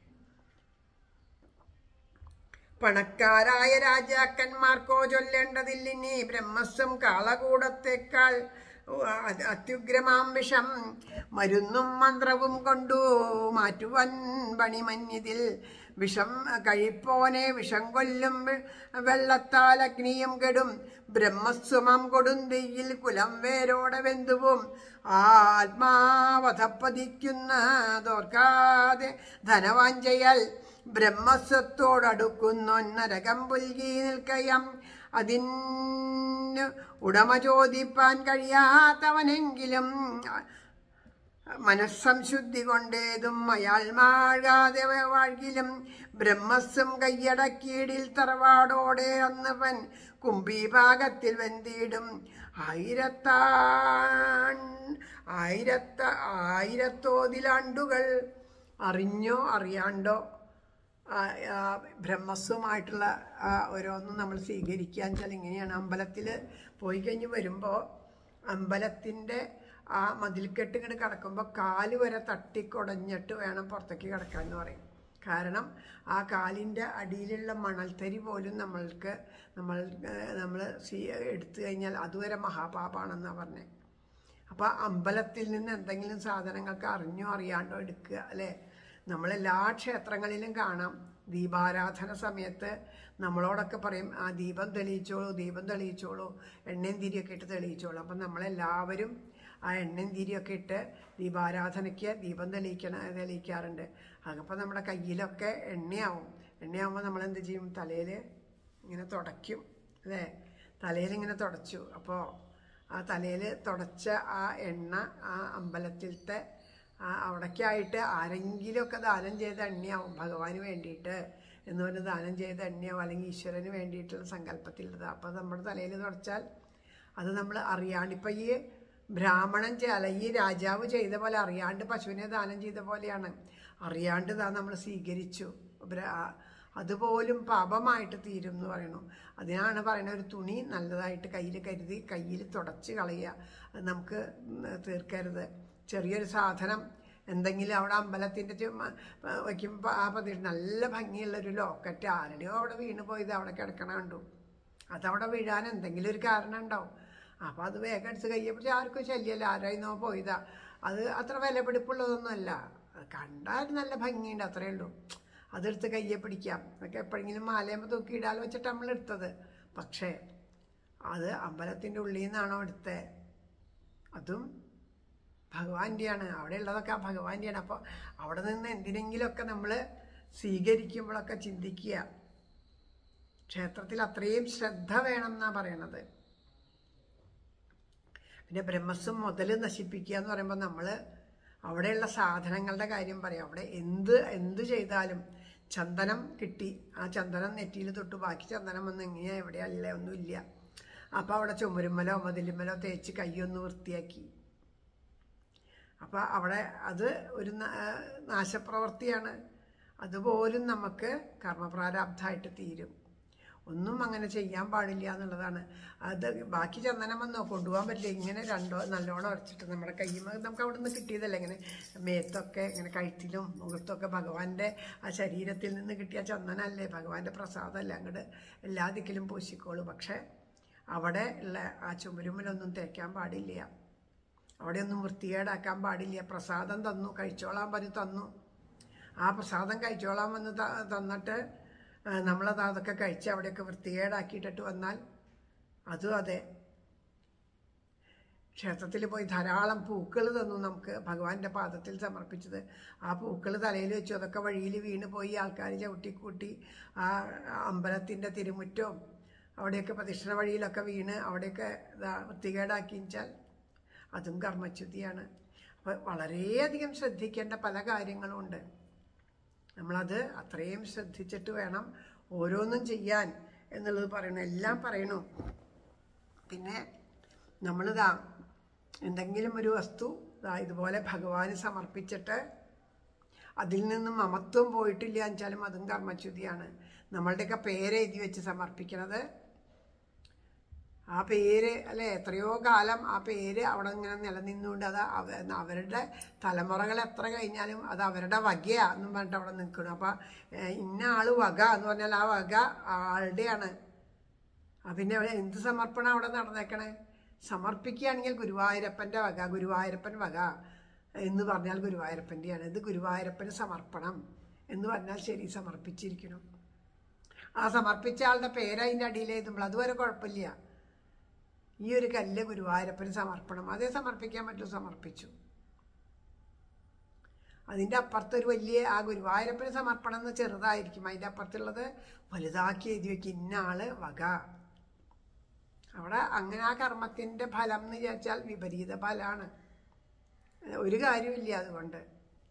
പണക്കാരായ രാജാക്കന്മാർക്കോ ചൊല്ലേണ്ടതില്ലിനി ബ്രഹ്മസ്വം കാളകൂടത്തേക്കാൾ അത്യുഗ്രമാം വിഷം മരുന്നും മന്ത്രവും കൊണ്ടു മാറ്റുവൻ പണിമഞ്ഞിതിൽ. വിഷം കഴിപ്പോനെ വിഷം കൊല്ലും വെള്ളത്താൽ അഗ്നിയും കെടും. ബ്രഹ്മസ്വമം കൊടുന്തിയിൽ കുലം വേരോടെ വെന്തുവും. ആത്മാവധപ്പതിക്കുന്നതോർക്കാതെ ധനവാഞ്ചയാൽ ബ്രഹ്മസ്വത്തോടടുക്കുന്നു നരകം പുൽകി നിൽക്കയം. അതിന് ഉടമ ചോദിപ്പാൻ കഴിയാത്തവനെങ്കിലും മനസ്സംശുദ്ധി കൊണ്ടേതും അയാൾ മാഴാതെ വാഴ്കിലും ബ്രഹ്മസ്സും കയ്യടക്കീടിൽ തറവാടോടെ അന്നവൻ കുംഭീഭാഗത്തിൽ വെന്തിടും ആയിരത്താൺ ആയിരത്ത ആയിരത്തോതിലാണ്ടുകൾ അറിഞ്ഞോ അറിയാണ്ടോ ബ്രഹ്മസ്വമായിട്ടുള്ള ഓരോന്നും നമ്മൾ സ്വീകരിക്കുക വെച്ചാൽ ഇങ്ങനെയാണ്. അമ്പലത്തിൽ പോയി കഴിഞ്ഞ് വരുമ്പോൾ അമ്പലത്തിൻ്റെ ആ മതിൽക്കെട്ട് ഇങ്ങോട്ട് കിടക്കുമ്പോൾ കാല് വരെ തട്ടിക്കൊടഞ്ഞിട്ട് വേണം പുറത്തേക്ക് കിടക്കാൻ എന്ന് പറയും. കാരണം ആ കാലിൻ്റെ അടിയിലുള്ള മണൽത്തരി പോലും നമ്മൾക്ക് നമ്മൾ നമ്മൾ സ്വീ എടുത്തു കഴിഞ്ഞാൽ അതുവരെ മഹാപാപാണെന്നാണ് പറഞ്ഞത്. അപ്പോൾ അമ്പലത്തിൽ നിന്ന് എന്തെങ്കിലും സാധനങ്ങൾക്ക് അറിഞ്ഞോ അറിയാണ്ടോ എടുക്കുക അല്ലേ. നമ്മളെല്ലാ ക്ഷേത്രങ്ങളിലും കാണാം ദീപാരാധന സമയത്ത് നമ്മളോടൊക്കെ പറയും ആ ദീപം തെളിയിച്ചോളൂ ദീപം തെളിയിച്ചോളൂ എണ്ണയും തിരിയൊക്കെ ഇട്ട് തെളിയിച്ചോളൂ. അപ്പം നമ്മളെല്ലാവരും ആ എണ്ണയും തിരിയൊക്കെ ഇട്ട് ദീപാരാധനയ്ക്ക് ദീപം തെളിയിക്കണ തെളിയിക്കാറുണ്ട്. അതപ്പോൾ നമ്മുടെ കയ്യിലൊക്കെ എണ്ണയാവും. എണ്ണയാവുമ്പോൾ നമ്മളെന്ത് ചെയ്യും, തലയിൽ ഇങ്ങനെ തുടയ്ക്കും അല്ലേ. തലയിൽ ഇങ്ങനെ തുടച്ചു. അപ്പോൾ ആ തലയിൽ തുടച്ച ആ എണ്ണ ആ അമ്പലത്തിലത്തെ ആ അവിടേക്കായിട്ട് ആരെങ്കിലുമൊക്കെ ദാനം ചെയ്ത എണ്ണയാവും ഭഗവാന് വേണ്ടിയിട്ട് എന്ന് പറഞ്ഞ് ദാനം ചെയ്ത എണ്ണയാവും, അല്ലെങ്കിൽ ഈശ്വരന് വേണ്ടിയിട്ടുള്ള സങ്കല്പത്തിലുള്ളത്. അപ്പോൾ നമ്മുടെ തലയിൽ തുടച്ചാൽ അത് നമ്മൾ അറിയാണ്ട് ഇപ്പം ഈ ബ്രാഹ്മണൻ അല്ല ഈ രാജാവ് ചെയ്ത പോലെ അറിയാണ്ട് പശുവിനെ ദാനം ചെയ്ത പോലെയാണ്. അറിയാണ്ട് ഇതാ നമ്മൾ സ്വീകരിച്ചു, അതുപോലും പാപമായിട്ട് തീരും എന്ന് പറയണു. അതിനാണ് പറയുന്നത് ഒരു തുണി നല്ലതായിട്ട് കയ്യിൽ കരുതി കയ്യിൽ തുടച്ച് കളയുക, അത് നമുക്ക് തീർക്കരുത്. ചെറിയൊരു സാധനം എന്തെങ്കിലും അവിടെ അമ്പലത്തിൻ്റെ വയ്ക്കുമ്പോൾ ആ പതി നല്ല ഭംഗിയുള്ളൊരു ലോക്കറ്റ് ആരുടെയോ അവിടെ വീണ് പോയത് അവിടെ കിടക്കണ കണ്ടു. അതവിടെ വീഴാൻ എന്തെങ്കിലും ഒരു കാരണം ഉണ്ടാവും. അപ്പോൾ അത് വേഗം എടുത്ത് കയ്യെ പിടിച്ച് ആർക്കും ശല്യമല്ല, ആരായിരുന്നോ പോയതാ. അത് അത്ര വിലപിടിപ്പുള്ളതൊന്നുമല്ല, കണ്ടാൽ നല്ല ഭംഗിയുണ്ട് അത്രയേ ഉള്ളൂ. അതെടുത്ത് കയ്യെ പിടിക്കാം, അതൊക്കെ എപ്പോഴെങ്കിലും മാലയുമ്പോൾ തൂക്കിയിടാൽ വെച്ചിട്ട് നമ്മൾ എടുത്തത്. പക്ഷേ അത് അമ്പലത്തിൻ്റെ ഉള്ളിൽ നിന്നാണോ എടുത്തത്, അതും ഭഗവാന്റെയാണ്. അവിടെ ഉള്ളതൊക്കെ ആ ഭഗവാന്റെയാണ്. അപ്പോൾ അവിടെ നിന്ന് എന്തിനെങ്കിലുമൊക്കെ നമ്മൾ സ്വീകരിക്കുമ്പോഴൊക്കെ ചിന്തിക്കുക. ക്ഷേത്രത്തിൽ അത്രയും ശ്രദ്ധ വേണം എന്നാണ് പറയണത്. പിന്നെ ബ്രഹ്മസ്വം മുതൽ നശിപ്പിക്കുക എന്ന് പറയുമ്പോൾ നമ്മൾ അവിടെയുള്ള സാധനങ്ങളുടെ കാര്യം പറയാം. അവിടെ എന്ത് എന്ത് ചെയ്താലും ചന്ദനം കിട്ടി, ആ ചന്ദനം നെറ്റിയിൽ തൊട്ട് ബാക്കി ചന്ദനം വന്ന് എങ്ങനെയാ എവിടെയല്ല ഒന്നുമില്ല. അപ്പോൾ അവിടെ ചുമരുമ്മലോ മതിലുമ്മലോ തേച്ച് കൈയൊന്ന് വൃത്തിയാക്കി. അപ്പോൾ അവിടെ അത് ഒരു നാശപ്രവൃത്തിയാണ്. അതുപോലും നമുക്ക് കർമ്മപ്രാരാബ്ധമായിട്ട് തീരും. ഒന്നും അങ്ങനെ ചെയ്യാൻ പാടില്ല എന്നുള്ളതാണ്. അത് ബാക്കി ചന്ദനം വന്നോ കൊണ്ടുപോകാൻ പറ്റില്ല. ഇങ്ങനെ രണ്ടോ നല്ലോണം ഉരച്ചിട്ട് നമ്മുടെ കയ്യുമ്പോൾ നമുക്ക് അവിടെ നിന്ന് കിട്ടിയതല്ല. ഇങ്ങനെ മേത്തൊക്കെ ഇങ്ങനെ കഴുത്തിലും മുഖത്തൊക്കെ ഭഗവാന്റെ ആ ശരീരത്തിൽ നിന്ന് കിട്ടിയ ചന്ദനമല്ലേ, ഭഗവാന്റെ പ്രസാദമല്ലേ, അങ്ങോട്ട് എല്ലാ ദിക്കിലും പൂശിക്കോളൂ. പക്ഷെ അവിടെ ഉള്ള ആ ചുമരുമ്മിലൊന്നും തേക്കാൻ പാടില്ല, അവിടെയൊന്നും വൃത്തികേടാക്കാൻ പാടില്ല. പ്രസാദം തന്നു, കഴിച്ചോളാൻ പറഞ്ഞു തന്നു. ആ പ്രസാദം കഴിച്ചോളാൻ വന്ന് തന്നിട്ട് നമ്മളത് അതൊക്കെ കഴിച്ച് അവിടെയൊക്കെ വൃത്തികേടാക്കിയിട്ടിട്ട് വന്നാൽ അതും അതെ. ക്ഷേത്രത്തിൽ പോയി ധാരാളം പൂക്കൾ തന്നു നമുക്ക്, ഭഗവാന്റെ പാദത്തിൽ സമർപ്പിച്ചത്. ആ പൂക്കൾ തലയിൽ വെച്ചു, അതൊക്കെ വഴിയിൽ വീണ് പോയി ആൾക്കാർ ചവിട്ടിക്കൂട്ടി ആ അമ്പലത്തിൻ്റെ തിരുമുറ്റവും അവിടെയൊക്കെ പ്രദക്ഷിണ വഴിയിലൊക്കെ വീണ് അവിടെയൊക്കെ വൃത്തികേടാക്കി വെച്ചാൽ അതും കർമ്മച്യുതിയാണ്. അപ്പോൾ വളരെയധികം ശ്രദ്ധിക്കേണ്ട പല കാര്യങ്ങളുമുണ്ട്. നമ്മളത് അത്രയും ശ്രദ്ധിച്ചിട്ട് വേണം ഓരോന്നും ചെയ്യാൻ എന്നുള്ളത് പറയണു, എല്ലാം പറയണു. പിന്നെ നമ്മളിതാ എന്തെങ്കിലും ഒരു വസ്തു ഇതാ ഇതുപോലെ ഭഗവാന് സമർപ്പിച്ചിട്ട് അതിൽ നിന്നും മമത്വം പോയിട്ടില്ല എന്നുവെച്ചാലും അതും കർമ്മച്യുതിയാണ്. നമ്മളുടെയൊക്കെ പേര് എഴുതി വെച്ച് സമർപ്പിക്കണത്, ആ പേര് അല്ലെ എത്രയോ കാലം ആ പേര് അവിടെ ഇങ്ങനെ നിലനിന്നുകൊണ്ട് അത് അവരുടെ തലമുറകൾ എത്ര കഴിഞ്ഞാലും അത് അവരുടെ വകയാന്നും പറഞ്ഞിട്ട് അവിടെ നിൽക്കണം. അപ്പം ഇന്ന ആള് വക എന്ന് പറഞ്ഞാൽ ആ വക ആളുടെയാണ്. പിന്നെ എന്ത് സമർപ്പണം അവിടെ നടന്നേക്കണേ? സമർപ്പിക്കുകയാണെങ്കിൽ ഗുരുവായൂരപ്പൻ്റെ വക, ഗുരുവായൂരപ്പൻ വക എന്ന് പറഞ്ഞാൽ ഗുരുവായൂരപ്പൻ്റെയാണ്. ഇത് ഗുരുവായൂരപ്പന് സമർപ്പണം എന്ന് പറഞ്ഞാൽ ശരി, സമർപ്പിച്ചിരിക്കണം. ആ സമർപ്പിച്ച ആളുടെ പേര് അതിൻ്റെ അടിയിൽ എഴുതുമ്പോൾ അതുവരെ കുഴപ്പമില്ല. ഈ ഒരു കല്ല് ഗുരുവായൂരപ്പന് സമർപ്പണം, അതേ സമർപ്പിക്കാൻ പറ്റും, സമർപ്പിച്ചു. അതിൻ്റെ അപ്പുറത്തൊരു വലിയ ആ ഗുരുവായൂരപ്പന് സമർപ്പണം എന്ന് ചെറുതായിരിക്കും, അതിൻ്റെ അപ്പുറത്തുള്ളത് വലുതാക്കി എഴുതി വയ്ക്കും, ഇന്ന ആള് വക. അവിടെ അങ്ങനെ ആ കർമ്മത്തിൻ്റെ ഫലം എന്ന് വിചാരിച്ചാൽ വിപരീത ഫലമാണ്. ഒരു കാര്യമില്ല. അതുകൊണ്ട്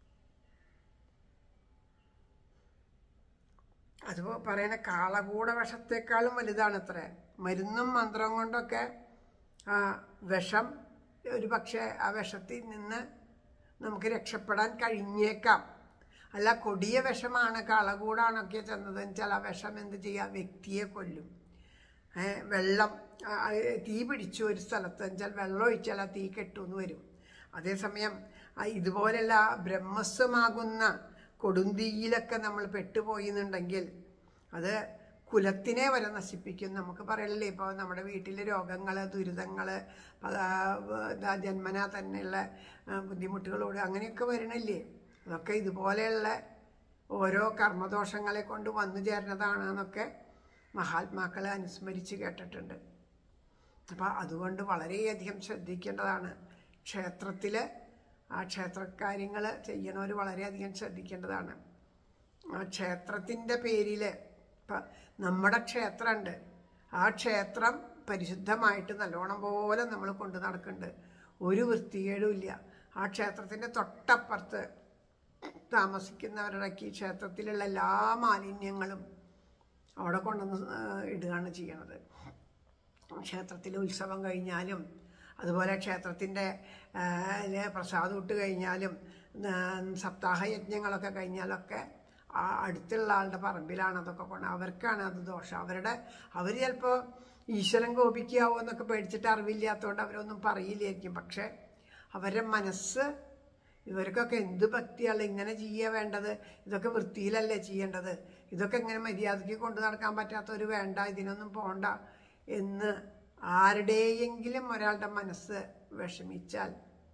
അത് പറയുന്ന കാളകൂട വിഷത്തേക്കാളും വലുതാണത്രേ. മരുന്നും മന്ത്രം കൊണ്ടൊക്കെ ആ വിഷം ഒരു പക്ഷേ ആ വിഷത്തിൽ നിന്ന് നമുക്ക് രക്ഷപ്പെടാൻ കഴിഞ്ഞേക്കാം. അല്ല കൊടിയ വിഷമാണ് കാളകൂടാണൊക്കെ ചെന്നതെന്ന് വെച്ചാൽ ആ വിഷം എന്ത് ചെയ്യുക, വ്യക്തിയെ കൊല്ലും. വെള്ളം തീ പിടിച്ചു ഒരു സ്ഥലത്ത് വെച്ചാൽ വെള്ളം ഒഴിച്ചാൽ ആ തീ കെട്ടുമെന്ന് വരും. അതേസമയം ഇതുപോലെയുള്ള ബ്രഹ്മസ്വമാകുന്ന കൊടുന്തീയിലൊക്കെ നമ്മൾ പെട്ടുപോയി എന്നുണ്ടെങ്കിൽ അത് കുലത്തിനെ വരെ നശിപ്പിക്കും. നമുക്ക് പറയല്ലേ, ഇപ്പോൾ നമ്മുടെ വീട്ടിലെ രോഗങ്ങൾ, ദുരിതങ്ങൾ, ജന്മനാ തന്നെയുള്ള ബുദ്ധിമുട്ടുകളോട് അങ്ങനെയൊക്കെ വരണില്ലേ, അതൊക്കെ ഇതുപോലെയുള്ള ഓരോ കർമ്മദോഷങ്ങളെ കൊണ്ട് വന്നു ചേരുന്നതാണെന്നൊക്കെ മഹാത്മാക്കളെ അനുസ്മരിച്ച് കേട്ടിട്ടുണ്ട്. അപ്പം അതുകൊണ്ട് വളരെയധികം ശ്രദ്ധിക്കേണ്ടതാണ്. ക്ഷേത്രത്തിൽ ആ ക്ഷേത്രകാര്യങ്ങൾ ചെയ്യണവർ വളരെയധികം ശ്രദ്ധിക്കേണ്ടതാണ്. ആ ക്ഷേത്രത്തിൻ്റെ പേരിൽ ഇപ്പം നമ്മുടെ ക്ഷേത്രമുണ്ട്, ആ ക്ഷേത്രം പരിശുദ്ധമായിട്ട് നല്ലോണം പോലെ നമ്മൾ കൊണ്ടു നടക്കുന്നുണ്ട്, ഒരു വൃത്തികേടും ഇല്ല. ആ ക്ഷേത്രത്തിൻ്റെ തൊട്ടപ്പുറത്ത് താമസിക്കുന്നവരുടെ ഈ ക്ഷേത്രത്തിലുള്ള എല്ലാ മാലിന്യങ്ങളും അവിടെ കൊണ്ടുവന്ന് ഇടുകയാണ് ചെയ്യണത്. ക്ഷേത്രത്തിൽ ഉത്സവം കഴിഞ്ഞാലും അതുപോലെ ക്ഷേത്രത്തിൻ്റെ പ്രസാദം ഇട്ട് കഴിഞ്ഞാലും സപ്താഹ യജ്ഞങ്ങളൊക്കെ കഴിഞ്ഞാലൊക്കെ ആ അടുത്തുള്ള ആളുടെ പറമ്പിലാണ് അതൊക്കെ കൊണ്ട്, അവർക്കാണ് അത് ദോഷം. അവരുടെ അവർ ചിലപ്പോൾ ഈശ്വരൻ കോപിക്കാവോ എന്നൊക്കെ പേടിച്ചിട്ട് അറിവില്ലാത്തതുകൊണ്ട് അവരൊന്നും പറയില്ലായിരിക്കും. പക്ഷെ അവരുടെ മനസ്സ് ഇവർക്കൊക്കെ എന്ത് ഭക്തിയാണ് ഇങ്ങനെ ചെയ്യുക വേണ്ടത്, ഇതൊക്കെ വൃത്തിയിലല്ലേ ചെയ്യേണ്ടത്, ഇതൊക്കെ ഇങ്ങനെ മര്യാദയ്ക്ക് കൊണ്ടു നടക്കാൻ പറ്റാത്തവർ വേണ്ട, ഇതിനൊന്നും പോണ്ട എന്ന് ആരുടെയെങ്കിലും ഒരാളുടെ മനസ്സ് വിഷമിച്ചാൽ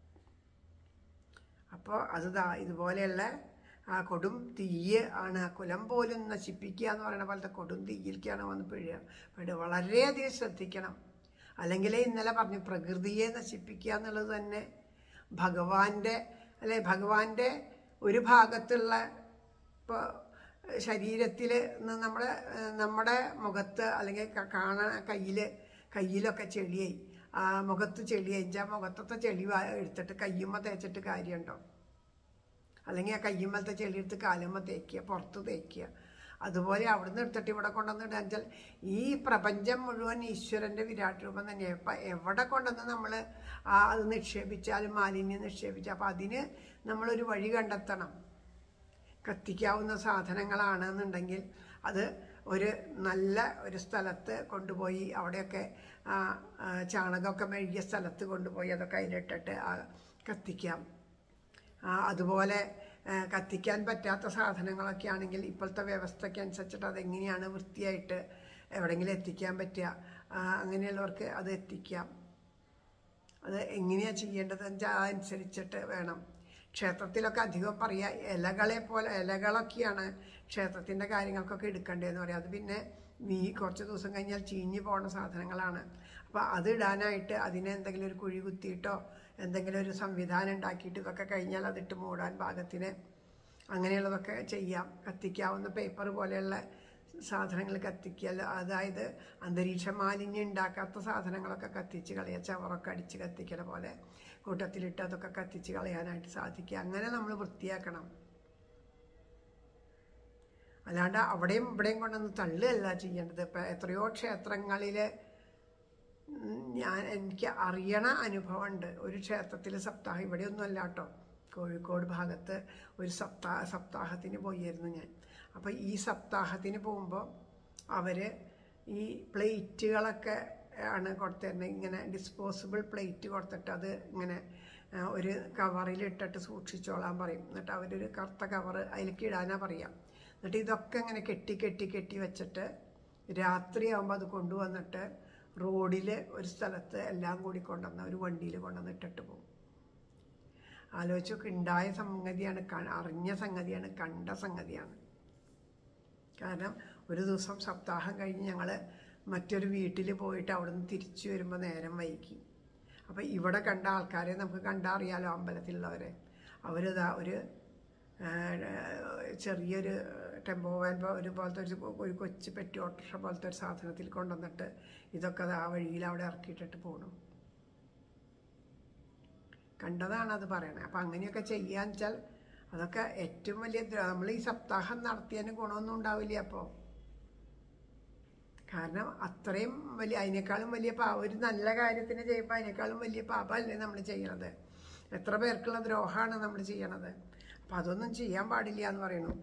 അപ്പോൾ അത് ഇതുപോലെയുള്ള ആ കൊടും തീയ് ആണ്. കുലം പോലും നശിപ്പിക്കുക എന്ന് പറയുന്ന പോലത്തെ കൊടും തീയിലേക്കാണ് വന്ന് പിഴുക. പെടുക വളരെയധികം ശ്രദ്ധിക്കണം. അല്ലെങ്കിൽ ഇന്നലെ പറഞ്ഞു പ്രകൃതിയെ നശിപ്പിക്കുക എന്നുള്ളത് തന്നെ ഭഗവാന്റെ അല്ലെ ഭഗവാന്റെ ഒരു ഭാഗത്തുള്ള ഇപ്പോൾ ശരീരത്തിൽ നമ്മുടെ നമ്മുടെ മുഖത്ത് അല്ലെങ്കിൽ കാണാൻ കയ്യിൽ കയ്യിലൊക്കെ ചെളിയായി, ആ മുഖത്ത് ചെളിയായി ആ മുഖത്തത്തെ ചെളി എടുത്തിട്ട് കയ്യുമ്മ തേച്ചിട്ട് കാര്യമുണ്ടോ? അല്ലെങ്കിൽ ആ കയ്യുമ്മലത്തെ ചെളി എടുത്ത് കാലുമ്മ തേക്കുക, പുറത്ത് തേക്കുക. അതുപോലെ അവിടുന്ന് എടുത്തിട്ട് ഇവിടെ കൊണ്ടുവന്നിട്ട് വെച്ചാൽ ഈ പ്രപഞ്ചം മുഴുവൻ ഈശ്വരൻ്റെ വിരാട് രൂപം തന്നെയാണ്. ഇപ്പം എവിടെ കൊണ്ടുവന്ന് നമ്മൾ ആ അത് നിക്ഷേപിച്ചാലും മാലിന്യം നിക്ഷേപിച്ചാൽ അപ്പം അതിന് നമ്മളൊരു വഴി കണ്ടെത്തണം. കത്തിക്കാവുന്ന സാധനങ്ങളാണെന്നുണ്ടെങ്കിൽ അത് ഒരു നല്ല ഒരു സ്ഥലത്ത് കൊണ്ടുപോയി അവിടെയൊക്കെ ചാണകമൊക്കെ മെഴുകിയ സ്ഥലത്ത് കൊണ്ടുപോയി അതൊക്കെ അതിലിട്ടിട്ട് കത്തിക്കാം. അതുപോലെ കത്തിക്കാൻ പറ്റാത്ത സാധനങ്ങളൊക്കെ ആണെങ്കിൽ ഇപ്പോഴത്തെ വ്യവസ്ഥയ്ക്ക് അനുസരിച്ചിട്ട് അതെങ്ങനെയാണ് വൃത്തിയായിട്ട് എവിടെയെങ്കിലും എത്തിക്കാൻ പറ്റുക, അങ്ങനെയുള്ളവർക്ക് അത് എത്തിക്കാം. അത് എങ്ങനെയാണ് ചെയ്യേണ്ടതെന്ന് വെച്ചാൽ അതനുസരിച്ചിട്ട് വേണം. ക്ഷേത്രത്തിലൊക്കെ അധികം പറയുക ഇലകളെ പോലെ ഇലകളൊക്കെയാണ് ക്ഷേത്രത്തിൻ്റെ കാര്യങ്ങൾക്കൊക്കെ എടുക്കേണ്ടതെന്ന് പറയാം. അത് പിന്നെ നീ കുറച്ച് ദിവസം കഴിഞ്ഞാൽ ചീഞ്ഞു പോകുന്ന സാധനങ്ങളാണ്. അപ്പോൾ അത് ഇടാനായിട്ട് അതിനെ എന്തെങ്കിലും ഒരു കുഴി കുത്തിയിട്ടോ എന്തെങ്കിലും ഒരു സംവിധാനം ഉണ്ടാക്കിയിട്ട് ഇതൊക്കെ കഴിഞ്ഞാൽ അതിട്ട് മൂടാൻ പാകത്തിന് അങ്ങനെയുള്ളതൊക്കെ ചെയ്യാം. കത്തിക്കാവുന്ന പേപ്പർ പോലെയുള്ള സാധനങ്ങൾ കത്തിക്കുക, അതായത് അന്തരീക്ഷ മാലിന്യം ഉണ്ടാക്കാത്ത സാധനങ്ങളൊക്കെ കത്തിച്ച് കളയുക. ചവറൊക്കെ അടിച്ച് കത്തിക്കണ പോലെ കൂട്ടത്തിലിട്ട് അതൊക്കെ കത്തിച്ച് കളയാനായിട്ട് സാധിക്കുക. അങ്ങനെ നമ്മൾ വൃത്തിയാക്കണം. അല്ലാണ്ട് അവിടെയും ഇവിടെയും കൊണ്ടൊന്ന് തള്ളുകയല്ല ചെയ്യേണ്ടത്. ഇപ്പം എത്രയോ ക്ഷേത്രങ്ങളിൽ ഞാൻ എനിക്ക് അറിയണ അനുഭവമുണ്ട്. ഒരു ക്ഷേത്രത്തിൽ സപ്താഹം, ഇവിടെയൊന്നും അല്ല കേട്ടോ, കോഴിക്കോട് ഭാഗത്ത് ഒരു സപ്താഹ സപ്താഹത്തിന് പോയിരുന്നു ഞാൻ. അപ്പോൾ ഈ സപ്താഹത്തിന് പോകുമ്പോൾ അവർ ഈ പ്ലേറ്റുകളൊക്കെ ആണ് കൊടുത്തിരുന്നത്. ഇങ്ങനെ ഡിസ്പോസിബിൾ പ്ലേറ്റ് കൊടുത്തിട്ട് അത് ഇങ്ങനെ ഒരു കവറിലിട്ടിട്ട് സൂക്ഷിച്ചോളാൻ പറയും. എന്നിട്ട് അവരൊരു കറുത്ത കവറ് അതിലേക്ക് ഇടാനാണ് പറയാം. എന്നിട്ട് ഇതൊക്കെ ഇങ്ങനെ കെട്ടി കെട്ടി കെട്ടി വെച്ചിട്ട് രാത്രിയാകുമ്പോൾ അത് കൊണ്ടുവന്നിട്ട് റോഡിൽ ഒരു സ്ഥലത്ത് എല്ലാം കൂടി കൊണ്ടുവന്ന് ഒരു വണ്ടിയിൽ കൊണ്ടുവന്ന് ഇട്ടിട്ട് പോകും. ആലോചിച്ചൊക്കെ ഉണ്ടായ സംഗതിയാണ്, അറിഞ്ഞ സംഗതിയാണ്, കണ്ട സംഗതിയാണ്. കാരണം ഒരു ദിവസം സപ്താഹം കഴിഞ്ഞ് ഞങ്ങൾ മറ്റൊരു വീട്ടിൽ പോയിട്ട് അവിടുന്ന് തിരിച്ചു വരുമ്പോൾ നേരം വൈകി. അപ്പോൾ ഇവിടെ കണ്ട ആൾക്കാരെ നമുക്ക് കണ്ടറിയാലോ, അമ്പലത്തിലുള്ളവരെ. അവരിതാ ഒരു ചെറിയൊരു ടെമ്പോ വാൻ ഒരു പോലത്തെ ഒരു ഒരു കൊച്ചു പെട്ടി ഓട്ടോറിക്ഷ പോലത്തെ ഒരു സാധനത്തിൽ കൊണ്ടുവന്നിട്ട് ഇതൊക്കെ ആ വഴിയിൽ അവിടെ ഇറക്കിയിട്ടിട്ട് പോകണം. കണ്ടതാണ് അത് പറയണത്. അപ്പം അങ്ങനെയൊക്കെ ചെയ്യാന്ന് വെച്ചാൽ അതൊക്കെ ഏറ്റവും വലിയ നമ്മൾ ഈ സപ്താഹം നടത്തിയതിന് ഗുണമൊന്നും ഉണ്ടാവില്ല. അപ്പോൾ കാരണം അത്രയും വലിയ അതിനേക്കാളും വലിയ പാ ഒരു നല്ല കാര്യത്തിന് ചെയ്യുമ്പോൾ അതിനേക്കാളും വലിയ പാപമല്ലേ നമ്മൾ ചെയ്യണത്. എത്ര പേർക്കുള്ള ദ്രോഹമാണ് നമ്മൾ ചെയ്യണത്. അപ്പം അതൊന്നും ചെയ്യാൻ പാടില്ല എന്ന് പറയുന്നു.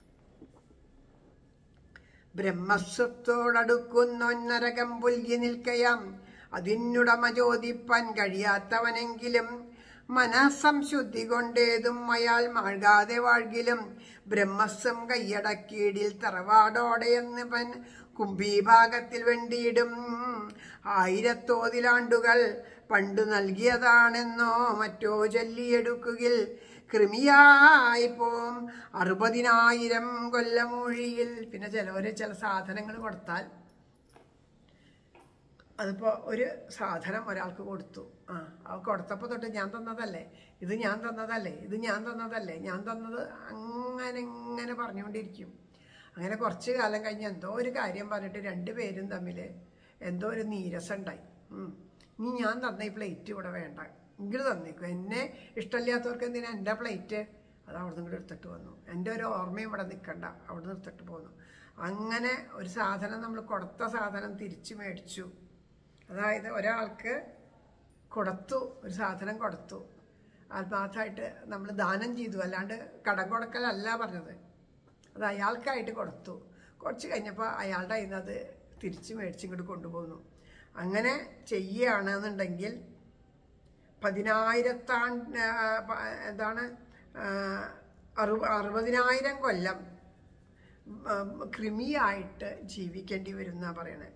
ബ്രഹ്മസ്വത്തോടടുക്കുന്നൊന്നരകം പുൽകി നിൽക്കയാം അതിനുടമ ചോദിപ്പാൻ കഴിയാത്തവനെങ്കിലും മനസ്സംശുദ്ധി കൊണ്ടേതും അയാൾ മാഴ്കാതെ വാഴ്കിലും ബ്രഹ്മസ്വം കയ്യടക്കീടിൽ തറവാടോടെയെന്ന് പൻ കുംഭീഭാഗത്തിൽ വേണ്ടിയിടും ആയിരത്തോതിലാണ്ടുകൾ പണ്ടു നൽകിയതാണെന്നോ മറ്റോ ചൊല്ലിയെടുക്കുകിൽ കൃമിയായി പോം അറുപതിനായിരം കൊല്ലമൂഴിയിൽ. പിന്നെ ചിലവര് ചില സാധനങ്ങൾ കൊടുത്താൽ അതിപ്പോൾ ഒരു സാധനം ഒരാൾക്ക് കൊടുത്തു, ആ അത് കൊടുത്തപ്പോൾ തൊട്ട് ഞാൻ തന്നതല്ലേ, ഇത് ഞാൻ തന്നതല്ലേ, ഇത് ഞാൻ തന്നതല്ലേ, ഞാൻ തന്നത് അങ്ങനെ ഇങ്ങനെ പറഞ്ഞുകൊണ്ടിരിക്കും. അങ്ങനെ കുറച്ച് കാലം കഴിഞ്ഞ് എന്തോ ഒരു കാര്യം പറഞ്ഞിട്ട് രണ്ടുപേരും തമ്മിൽ എന്തോ ഒരു നീരസം ഉണ്ടായി. ഇനി ഞാൻ തന്ന ഈ പ്ലേറ്റ് ഇവിടെ വേണ്ട, ഇങ്ങോട്ട് തന്നേക്കും. എന്നെ ഇഷ്ടമില്ലാത്തവർക്ക് എന്തിനാ എൻ്റെ പ്ലേറ്റ്, അത് അവിടെ നിന്ന് ഇങ്ങോട്ട് എടുത്തിട്ട് വന്നു. എൻ്റെ ഒരു ഓർമ്മയും ഇവിടെ നിൽക്കണ്ട, അവിടെ നിന്ന് എടുത്തിട്ട് പോന്നു. അങ്ങനെ ഒരു സാധനം നമ്മൾ കൊടുത്ത സാധനം തിരിച്ചു മേടിച്ചു. അതായത് ഒരാൾക്ക് കൊടുത്തു, ഒരു സാധനം കൊടുത്തു, ആത്മാർത്ഥമായിട്ട് നമ്മൾ ദാനം ചെയ്തു, അല്ലാണ്ട് കടം കൊടുക്കലല്ല പറഞ്ഞത്. അത് അയാൾക്കായിട്ട് കൊടുത്തു. കുറച്ച് കഴിഞ്ഞപ്പോൾ അയാളുടെ കയ്യിൽ നിന്ന് അത് തിരിച്ച് മേടിച്ച് ഇങ്ങോട്ട് കൊണ്ടുപോകുന്നു. അങ്ങനെ ചെയ്യുകയാണെന്നുണ്ടെങ്കിൽ പതിനായിരത്താൺ എന്താണ് അറു അറുപതിനായിരം കൊല്ലം കൃമിയായിട്ട് ജീവിക്കേണ്ടി വരും എന്നാണ് പറയണത്.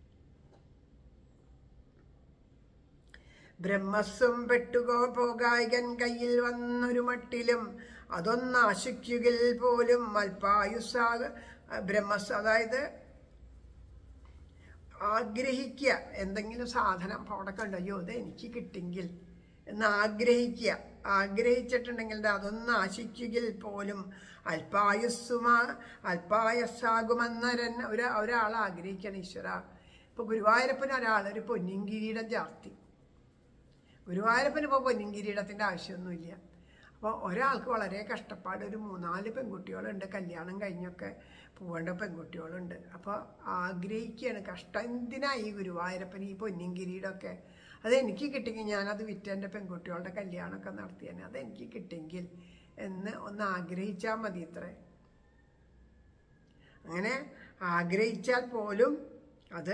ബ്രഹ്മസ്വം പെട്ടുകോ പോകായകൻ കയ്യിൽ വന്നൊരു മട്ടിലും അതൊന്നാശിക്കുകിൽ പോലും അല്പായുസ്സാക ബ്രഹ്മസ് അതായത് ആഗ്രഹിക്കുക എന്തെങ്കിലും സാധനം അവിടെ കണ്ടോ ഇത് എനിക്ക് കിട്ടിയെങ്കിൽ എന്ന് ആഗ്രഹിക്കുക. ആഗ്രഹിച്ചിട്ടുണ്ടെങ്കിൽ അതൊന്ന് ആശിക്കുകിൽ പോലും അല്പായുസ്സുമാ അല്പായസ്സാകുമെന്നരൻ ഒരു ഒരാൾ ആഗ്രഹിക്കണം ഈശ്വര. ഇപ്പോൾ ഗുരുവായൂരപ്പന് ഒരാൾ ഒരു പൊന്നിൻ കിരീടം ചാർത്തി. ഗുരുവായൂരപ്പന് ഇപ്പോൾ പൊന്നിൻ കിരീടത്തിൻ്റെ ആവശ്യമൊന്നുമില്ല. അപ്പോൾ ഒരാൾക്ക് വളരെ കഷ്ടപ്പാട്, ഒരു മൂന്നാല് പെൺകുട്ടികളുണ്ട്, കല്യാണം കഴിഞ്ഞൊക്കെ പോകേണ്ട പെൺകുട്ടികളുണ്ട്. അപ്പോൾ ആഗ്രഹിക്കുകയാണ്, കഷ്ടം എന്തിനാ ഈ ഗുരുവായൂരപ്പൻ ഈ പൊന്നിൻ കിരീടമൊക്കെ, അതെനിക്ക് കിട്ടിയെങ്കിൽ ഞാനത് വിറ്റ് എൻ്റെ പെൺകുട്ടികളുടെ കല്യാണമൊക്കെ നടത്തിയാണ്, അതെനിക്ക് കിട്ടിയെങ്കിൽ എന്ന് ഒന്ന് ആഗ്രഹിച്ചാൽ മതി ഇത്രേ. അങ്ങനെ ആഗ്രഹിച്ചാൽ പോലും അത്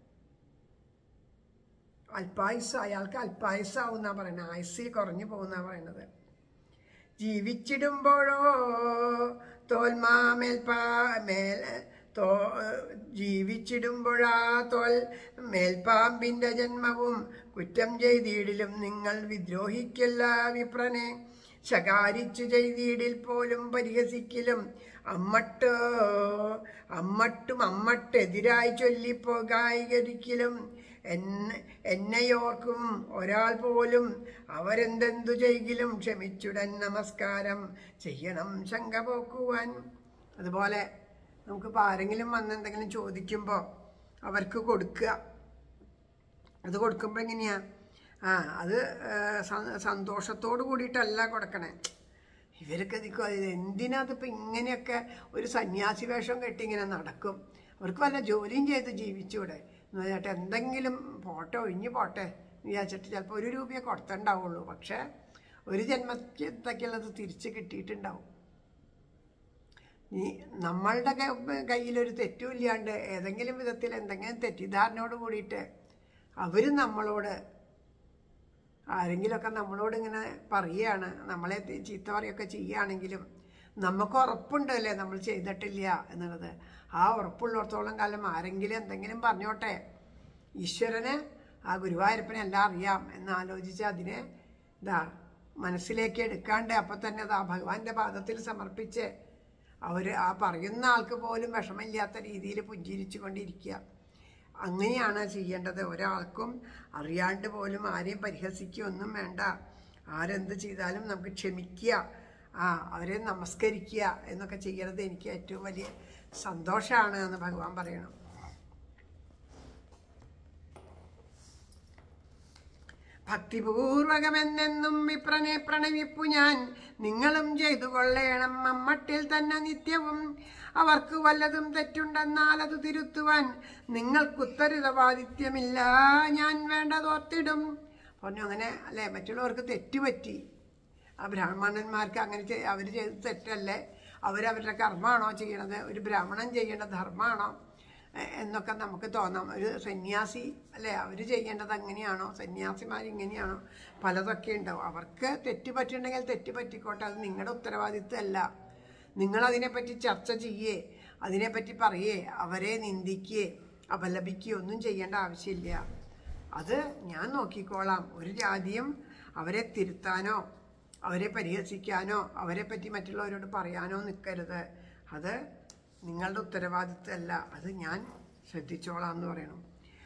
അല്പായുസ് അയാൾക്ക് അല്പായുസ്സാവും എന്നാണ് പറയുന്നത്, ആയുസ്സിൽ കുറഞ്ഞു പോകുന്ന പറയുന്നത്. ജീവിച്ചിടുമ്പോഴോ തോൽമാമേൽപ്പാ മേൽ തോ ജീവിച്ചിടുമ്പോഴാ തോൽ മേൽപ്പാമ്പിൻ്റെ ജന്മവും കുറ്റം ചെയ്തിടിലും നിങ്ങൾ വിദ്രോഹിക്കല്ല വിപ്രനെ ശകാരിച്ചു ചെയ്തിടിൽ പോലും പരിഹസിക്കലും അമ്മട്ടോ അമ്മട്ടും അമ്മട്ടെതിരായി ചൊല്ലിപ്പോകായികരിക്കലും എന്നെ എന്നെയോർക്കും ഒരാൾ പോലും അവരെന്തെന്തു ചെയ്യിലും ക്ഷമിച്ചുടൻ നമസ്കാരം ചെയ്യണം ശങ്ക പോക്കുവാൻ. അതുപോലെ നമുക്കിപ്പോൾ ആരെങ്കിലും വന്നെന്തെങ്കിലും ചോദിക്കുമ്പോൾ അവർക്ക് കൊടുക്കുക. അത് കൊടുക്കുമ്പോൾ എങ്ങനെയാ, ആ അത് സന്തോഷത്തോട് കൂടിയിട്ടല്ല കൊടുക്കണേ. ഇവരൊക്കെ നിൽക്കും അത് എന്തിനാ അതിപ്പോൾ ഇങ്ങനെയൊക്കെ ഒരു സന്യാസി വേഷം കെട്ടി ഇങ്ങനെ നടക്കും, അവർക്ക് വല്ല ജോലിയും ചെയ്ത് ജീവിച്ചൂടെ എന്ന് പറഞ്ഞിട്ട് എന്തെങ്കിലും പോട്ടെ ഒഴിഞ്ഞു പോട്ടെ എന്ന് വിചാരിച്ചിട്ട് ചിലപ്പോൾ ഒരു രൂപയെ കൊടുത്തുണ്ടാവുള്ളൂ, പക്ഷേ ഒരു ജന്മത്തേക്കുള്ളത് തിരിച്ച് കിട്ടിയിട്ടുണ്ടാവും. ഈ നമ്മളുടെ കയ്യിലൊരു തെറ്റുമില്ലാണ്ട് ഏതെങ്കിലും വിധത്തിൽ എന്തെങ്കിലും തെറ്റിദ്ധാരണയോട് കൂടിയിട്ട് അവർ നമ്മളോട് ആരെങ്കിലുമൊക്കെ നമ്മളോട് ഇങ്ങനെ പറയുകയാണ്, നമ്മളെ ചീത്ത പറയുകയൊക്കെ ചെയ്യുകയാണെങ്കിലും നമുക്ക് ഉറപ്പുണ്ടല്ലേ നമ്മൾ ചെയ്തിട്ടില്ല എന്നുള്ളത്. ആ ഉറപ്പുള്ളിടത്തോളം കാലം ആരെങ്കിലും എന്തെങ്കിലും പറഞ്ഞോട്ടെ, ഈശ്വരന് ആ ഗുരുവായൂരപ്പനെ എല്ലാം അറിയാം എന്നാലോചിച്ച് അതിനെ ഇതാ മനസ്സിലേക്ക് എടുക്കാണ്ട് അപ്പം തന്നെ അതാ ഭഗവാന്റെ പാദത്തിൽ സമർപ്പിച്ച് അവർ ആ പറയുന്ന ആൾക്ക് പോലും വിഷമമില്ലാത്ത രീതിയിൽ പുഞ്ചിരിച്ചു കൊണ്ടിരിക്കുക. അങ്ങനെയാണ് ചെയ്യേണ്ടത്. ഒരാൾക്കും അറിയാണ്ട് പോലും ആരെയും പരിഹസിക്കുകയൊന്നും വേണ്ട. ആരെന്ത് ചെയ്താലും നമുക്ക് ക്ഷമിക്കുക, ആ അവരെ നമസ്കരിക്കുക എന്നൊക്കെ ചെയ്യണത് എനിക്ക് ഏറ്റവും വലിയ സന്തോഷമാണ് എന്ന് ഭഗവാൻ പറയണം. ഭക്തിപൂർവകമെന്നെന്നും വിപ്രനെ പ്രണവിപ്പു ഞാൻ. നിങ്ങളും ചെയ്തു കൊള്ളേണം മമ്മട്ടിൽ തന്നെ നിത്യവും. അവർക്ക് വല്ലതും തെറ്റുണ്ടെന്നാൽ അത് തിരുത്തുവാൻ നിങ്ങൾക്കുത്തരവാദിത്യമില്ല. ഞാൻ വേണ്ടതോർത്തിടും. പറഞ്ഞു അങ്ങനെ അല്ലേ, മറ്റുള്ളവർക്ക് തെറ്റുപറ്റി. ആ ബ്രാഹ്മണന്മാർക്ക് അങ്ങനെ അവർ ചെയ്ത് തെറ്റല്ലേ, അവരവരുടെ കർമ്മമാണോ ചെയ്യണത്, ഒരു ബ്രാഹ്മണൻ ചെയ്യേണ്ട ധർമ്മമാണോ എന്നൊക്കെ നമുക്ക് തോന്നാം. ഒരു സന്യാസി അല്ലേ, അവർ ചെയ്യേണ്ടത് അങ്ങനെയാണോ, സന്യാസിമാർ ഇങ്ങനെയാണോ, പലതൊക്കെ ഉണ്ടാവും. അവർക്ക് തെറ്റ് പറ്റിയിട്ടുണ്ടെങ്കിൽ തെറ്റ് പറ്റിക്കോട്ടെ, അത് നിങ്ങളുടെ ഉത്തരവാദിത്വമല്ല. നിങ്ങളതിനെപ്പറ്റി ചർച്ച ചെയ്യേ, അതിനെപ്പറ്റി പറയേ, അവരെ നിന്ദിക്കേ അപലപിക്കുകയോ ഒന്നും ചെയ്യേണ്ട ആവശ്യമില്ല. അത് ഞാൻ നോക്കിക്കോളാം. ഒരു ജാതിയും അവരെ തിരുത്താനോ അവരെ പരിഹസിക്കാനോ അവരെ പറ്റി മറ്റുള്ളവരോട് പറയാനോ നിൽക്കരുത്. അത് നിങ്ങളുടെ ഉത്തരവാദിത്വമല്ല, അത് ഞാൻ ശ്രദ്ധിച്ചോളാം എന്ന് പറയണം.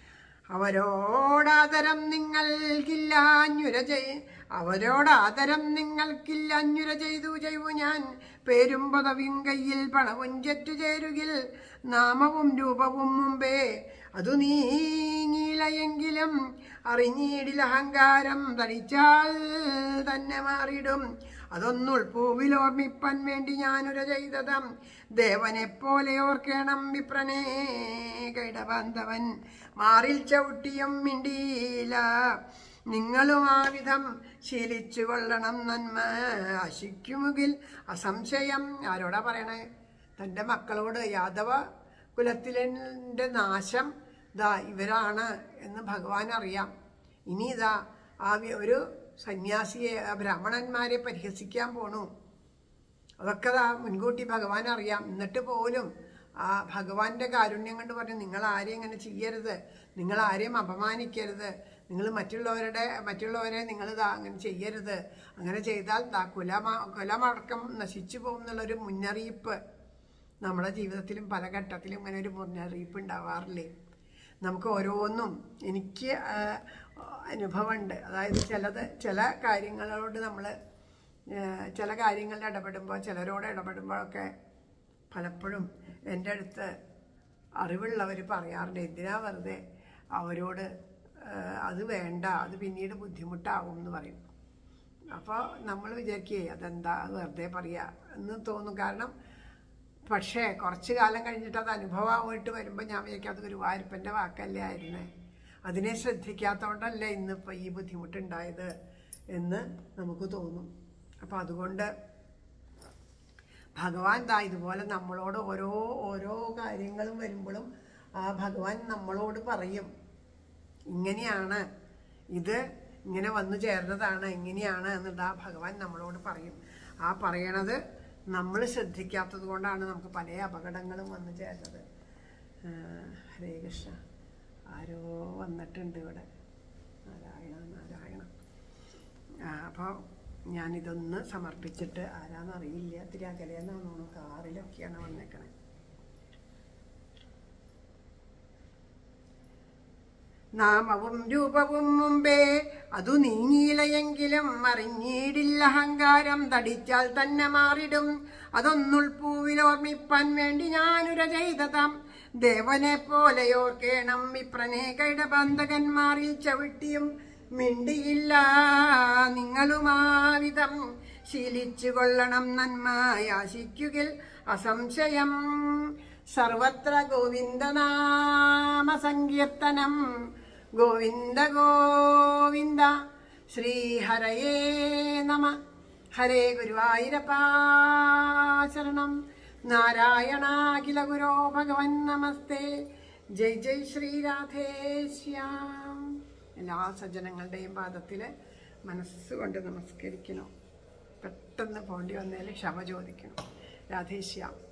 അവരോടാദരം നിങ്ങൾക്കില്ല അഞ്ഞുര ചെയ് അവരോടാദരം നിങ്ങൾക്കില്ല അഞ്ഞുര ചെയ്തു ചെയ്വു ഞാൻ. പേരും പദവിയും കയ്യിൽ പണവും ചെറ്റു ചേരുകിൽ നാമവും രൂപവും മുമ്പേ അതു നീങ്ങിയിലെങ്കിലും അറിഞ്ഞീടിൽ അഹങ്കാരം തടിച്ചാൽ തന്നെ മാറിയിടും. അതൊന്നുൾപ്പൂവിൽ ഓർമ്മിപ്പാൻ വേണ്ടി ഞാനുര ചെയ്തതം ദേവനെപ്പോലെ ഓർക്കണം വിപ്രനേ കൈടബാന്ധവൻ. മാറിൽ ചവിട്ടിയും മിണ്ടിയില്ല നിങ്ങളും ആ വിധം ശീലിച്ചു കൊള്ളണം നന്മ ആശിക്കുമുകിൽ അസംശയം. ആരോടാ പറയണേ? തൻ്റെ മക്കളോട്. യാദവ കുലത്തിലെ നാശം ദാ ഇവരാണ് എന്ന് ഭഗവാൻ അറിയാം. ഇനി ഇതാ ആ ഒരു സന്യാസിയെ ബ്രാഹ്മണന്മാരെ പരിഹസിക്കാൻ പോണു. അതൊക്കെ ദാ മുൻകൂട്ടി ഭഗവാൻ അറിയാം. എന്നിട്ട് പോലും ആ ഭഗവാന്റെ കാരുണ്യം കൊണ്ട് പറഞ്ഞു, നിങ്ങൾ ആരെയും ഇങ്ങനെ ചെയ്യരുത്, നിങ്ങൾ ആരെയും അപമാനിക്കരുത്, നിങ്ങൾ മറ്റുള്ളവരുടെ മറ്റുള്ളവരെ നിങ്ങൾ ഇതാ അങ്ങനെ ചെയ്യരുത്, അങ്ങനെ ചെയ്താൽ ദാ കുലമാ കുലമടക്കം നശിച്ചു പോകും എന്നുള്ളൊരു മുന്നറിയിപ്പ് നമ്മുടെ ജീവിതത്തിലും പല ഘട്ടത്തിലും ഇങ്ങനെ ഒരു മുന്നറിയിപ്പ് ഉണ്ടാവാറില്ലേ? നമുക്ക് ഓരോന്നും എനിക്ക് അനുഭവമുണ്ട്. അതായത് ചിലത് ചില കാര്യങ്ങളോട് നമ്മൾ ചില കാര്യങ്ങളിൽ ഇടപെടുമ്പോൾ ചിലരോട് ഇടപെടുമ്പോഴൊക്കെ പലപ്പോഴും എൻ്റെ അടുത്ത് അറിവുള്ളവർ പറയാറുണ്ട്, എന്തിനാ വെറുതെ അവരോട് അത് വേണ്ട, അത് പിന്നീട് ബുദ്ധിമുട്ടാവും എന്ന് പറയും. അപ്പോൾ നമ്മൾ വിചാരിക്കുകയെ അതെന്താ അത് വെറുതെ പറയുക എന്ന് തോന്നും. കാരണം പക്ഷേ കുറച്ച് കാലം കഴിഞ്ഞിട്ട് അത് അനുഭവമായിട്ട് വരുമ്പോൾ ഞാൻ വിചാരിക്കും അത് ഗുരുവായൂരപ്പൻ്റെ വാക്കല്ലേ ആയിരുന്നേ, അതിനെ ശ്രദ്ധിക്കാത്തതുകൊണ്ടല്ലേ ഇന്നിപ്പോൾ ഈ ബുദ്ധിമുട്ടുണ്ടായത് എന്ന് നമുക്ക് തോന്നും. അപ്പം അതുകൊണ്ട് ഭഗവാൻ ദാ ഇതുപോലെ നമ്മളോട് ഓരോ ഓരോ കാര്യങ്ങളും വരുമ്പോഴും ആ ഭഗവാൻ നമ്മളോട് പറയും, ഇങ്ങനെയാണ്, ഇത് ഇങ്ങനെ വന്നു ചേർന്നതാണ്, ഇങ്ങനെയാണ് എന്നിട്ട് ആ ഭഗവാൻ നമ്മളോട് പറയും. ആ പറയണത് നമ്മൾ ശ്രദ്ധിക്കാത്തത് കൊണ്ടാണ് നമുക്ക് പല അപകടങ്ങളും വന്നു ചേർന്നത്. ഹരേ കൃഷ്ണ. ആരോ വന്നിട്ടുണ്ട് ഇവിടെ. നാരായണ നാരായണ. അപ്പോൾ ഞാനിതൊന്ന് സമർപ്പിച്ചിട്ട് ആരാന്നറിയില്ല, ഇത്തിരി അകലെന്നാണ് തോന്നുന്നു, കാറിലൊക്കെയാണ് വന്നേക്കണേ. നാമവും രൂപവും മുമ്പേ അതു നീങ്ങിയിലെങ്കിലും അറിഞ്ഞീടില്ല അഹങ്കാരം തടിച്ചാൽ തന്നെ മാറിടും. അതൊന്നുൾപ്പൂവിൽ ഓർമ്മിപ്പാൻ വേണ്ടി ഞാനുര ചെയ്തതാം ദേവനെ പോലെയോർക്കേണം വിപ്രനെ കൈടബന്ധകന്മാരിൽ ചവിട്ടിയും മിണ്ടിയില്ല നിങ്ങളുമാവിധം ശീലിച്ചു കൊള്ളണം നന്മ യാചിക്കുകിൽ അസംശയം. സർവത്ര ഗോവിന്ദനാമ സങ്കീർത്തനം. ഗോവിന്ദ ഗോവിന്ദ. ശ്രീഹരയേ നമ. ഹരേ ഗുരുവായൂരപ്പാ ശരണം. നാരായണാഖില ഗുരോ ഭഗവൻ നമസ്തേ. ജയ് ജയ് ശ്രീരാധേശ്യാം. എല്ലാ സജ്ജനങ്ങളുടെയും പാദത്തിൽ മനസ്സുകൊണ്ട് നമസ്കരിക്കണം. പെട്ടെന്ന് പോണ്ടി വന്നതിൽ ക്ഷമ ചോദിക്കണം. രാധേശ്യാം.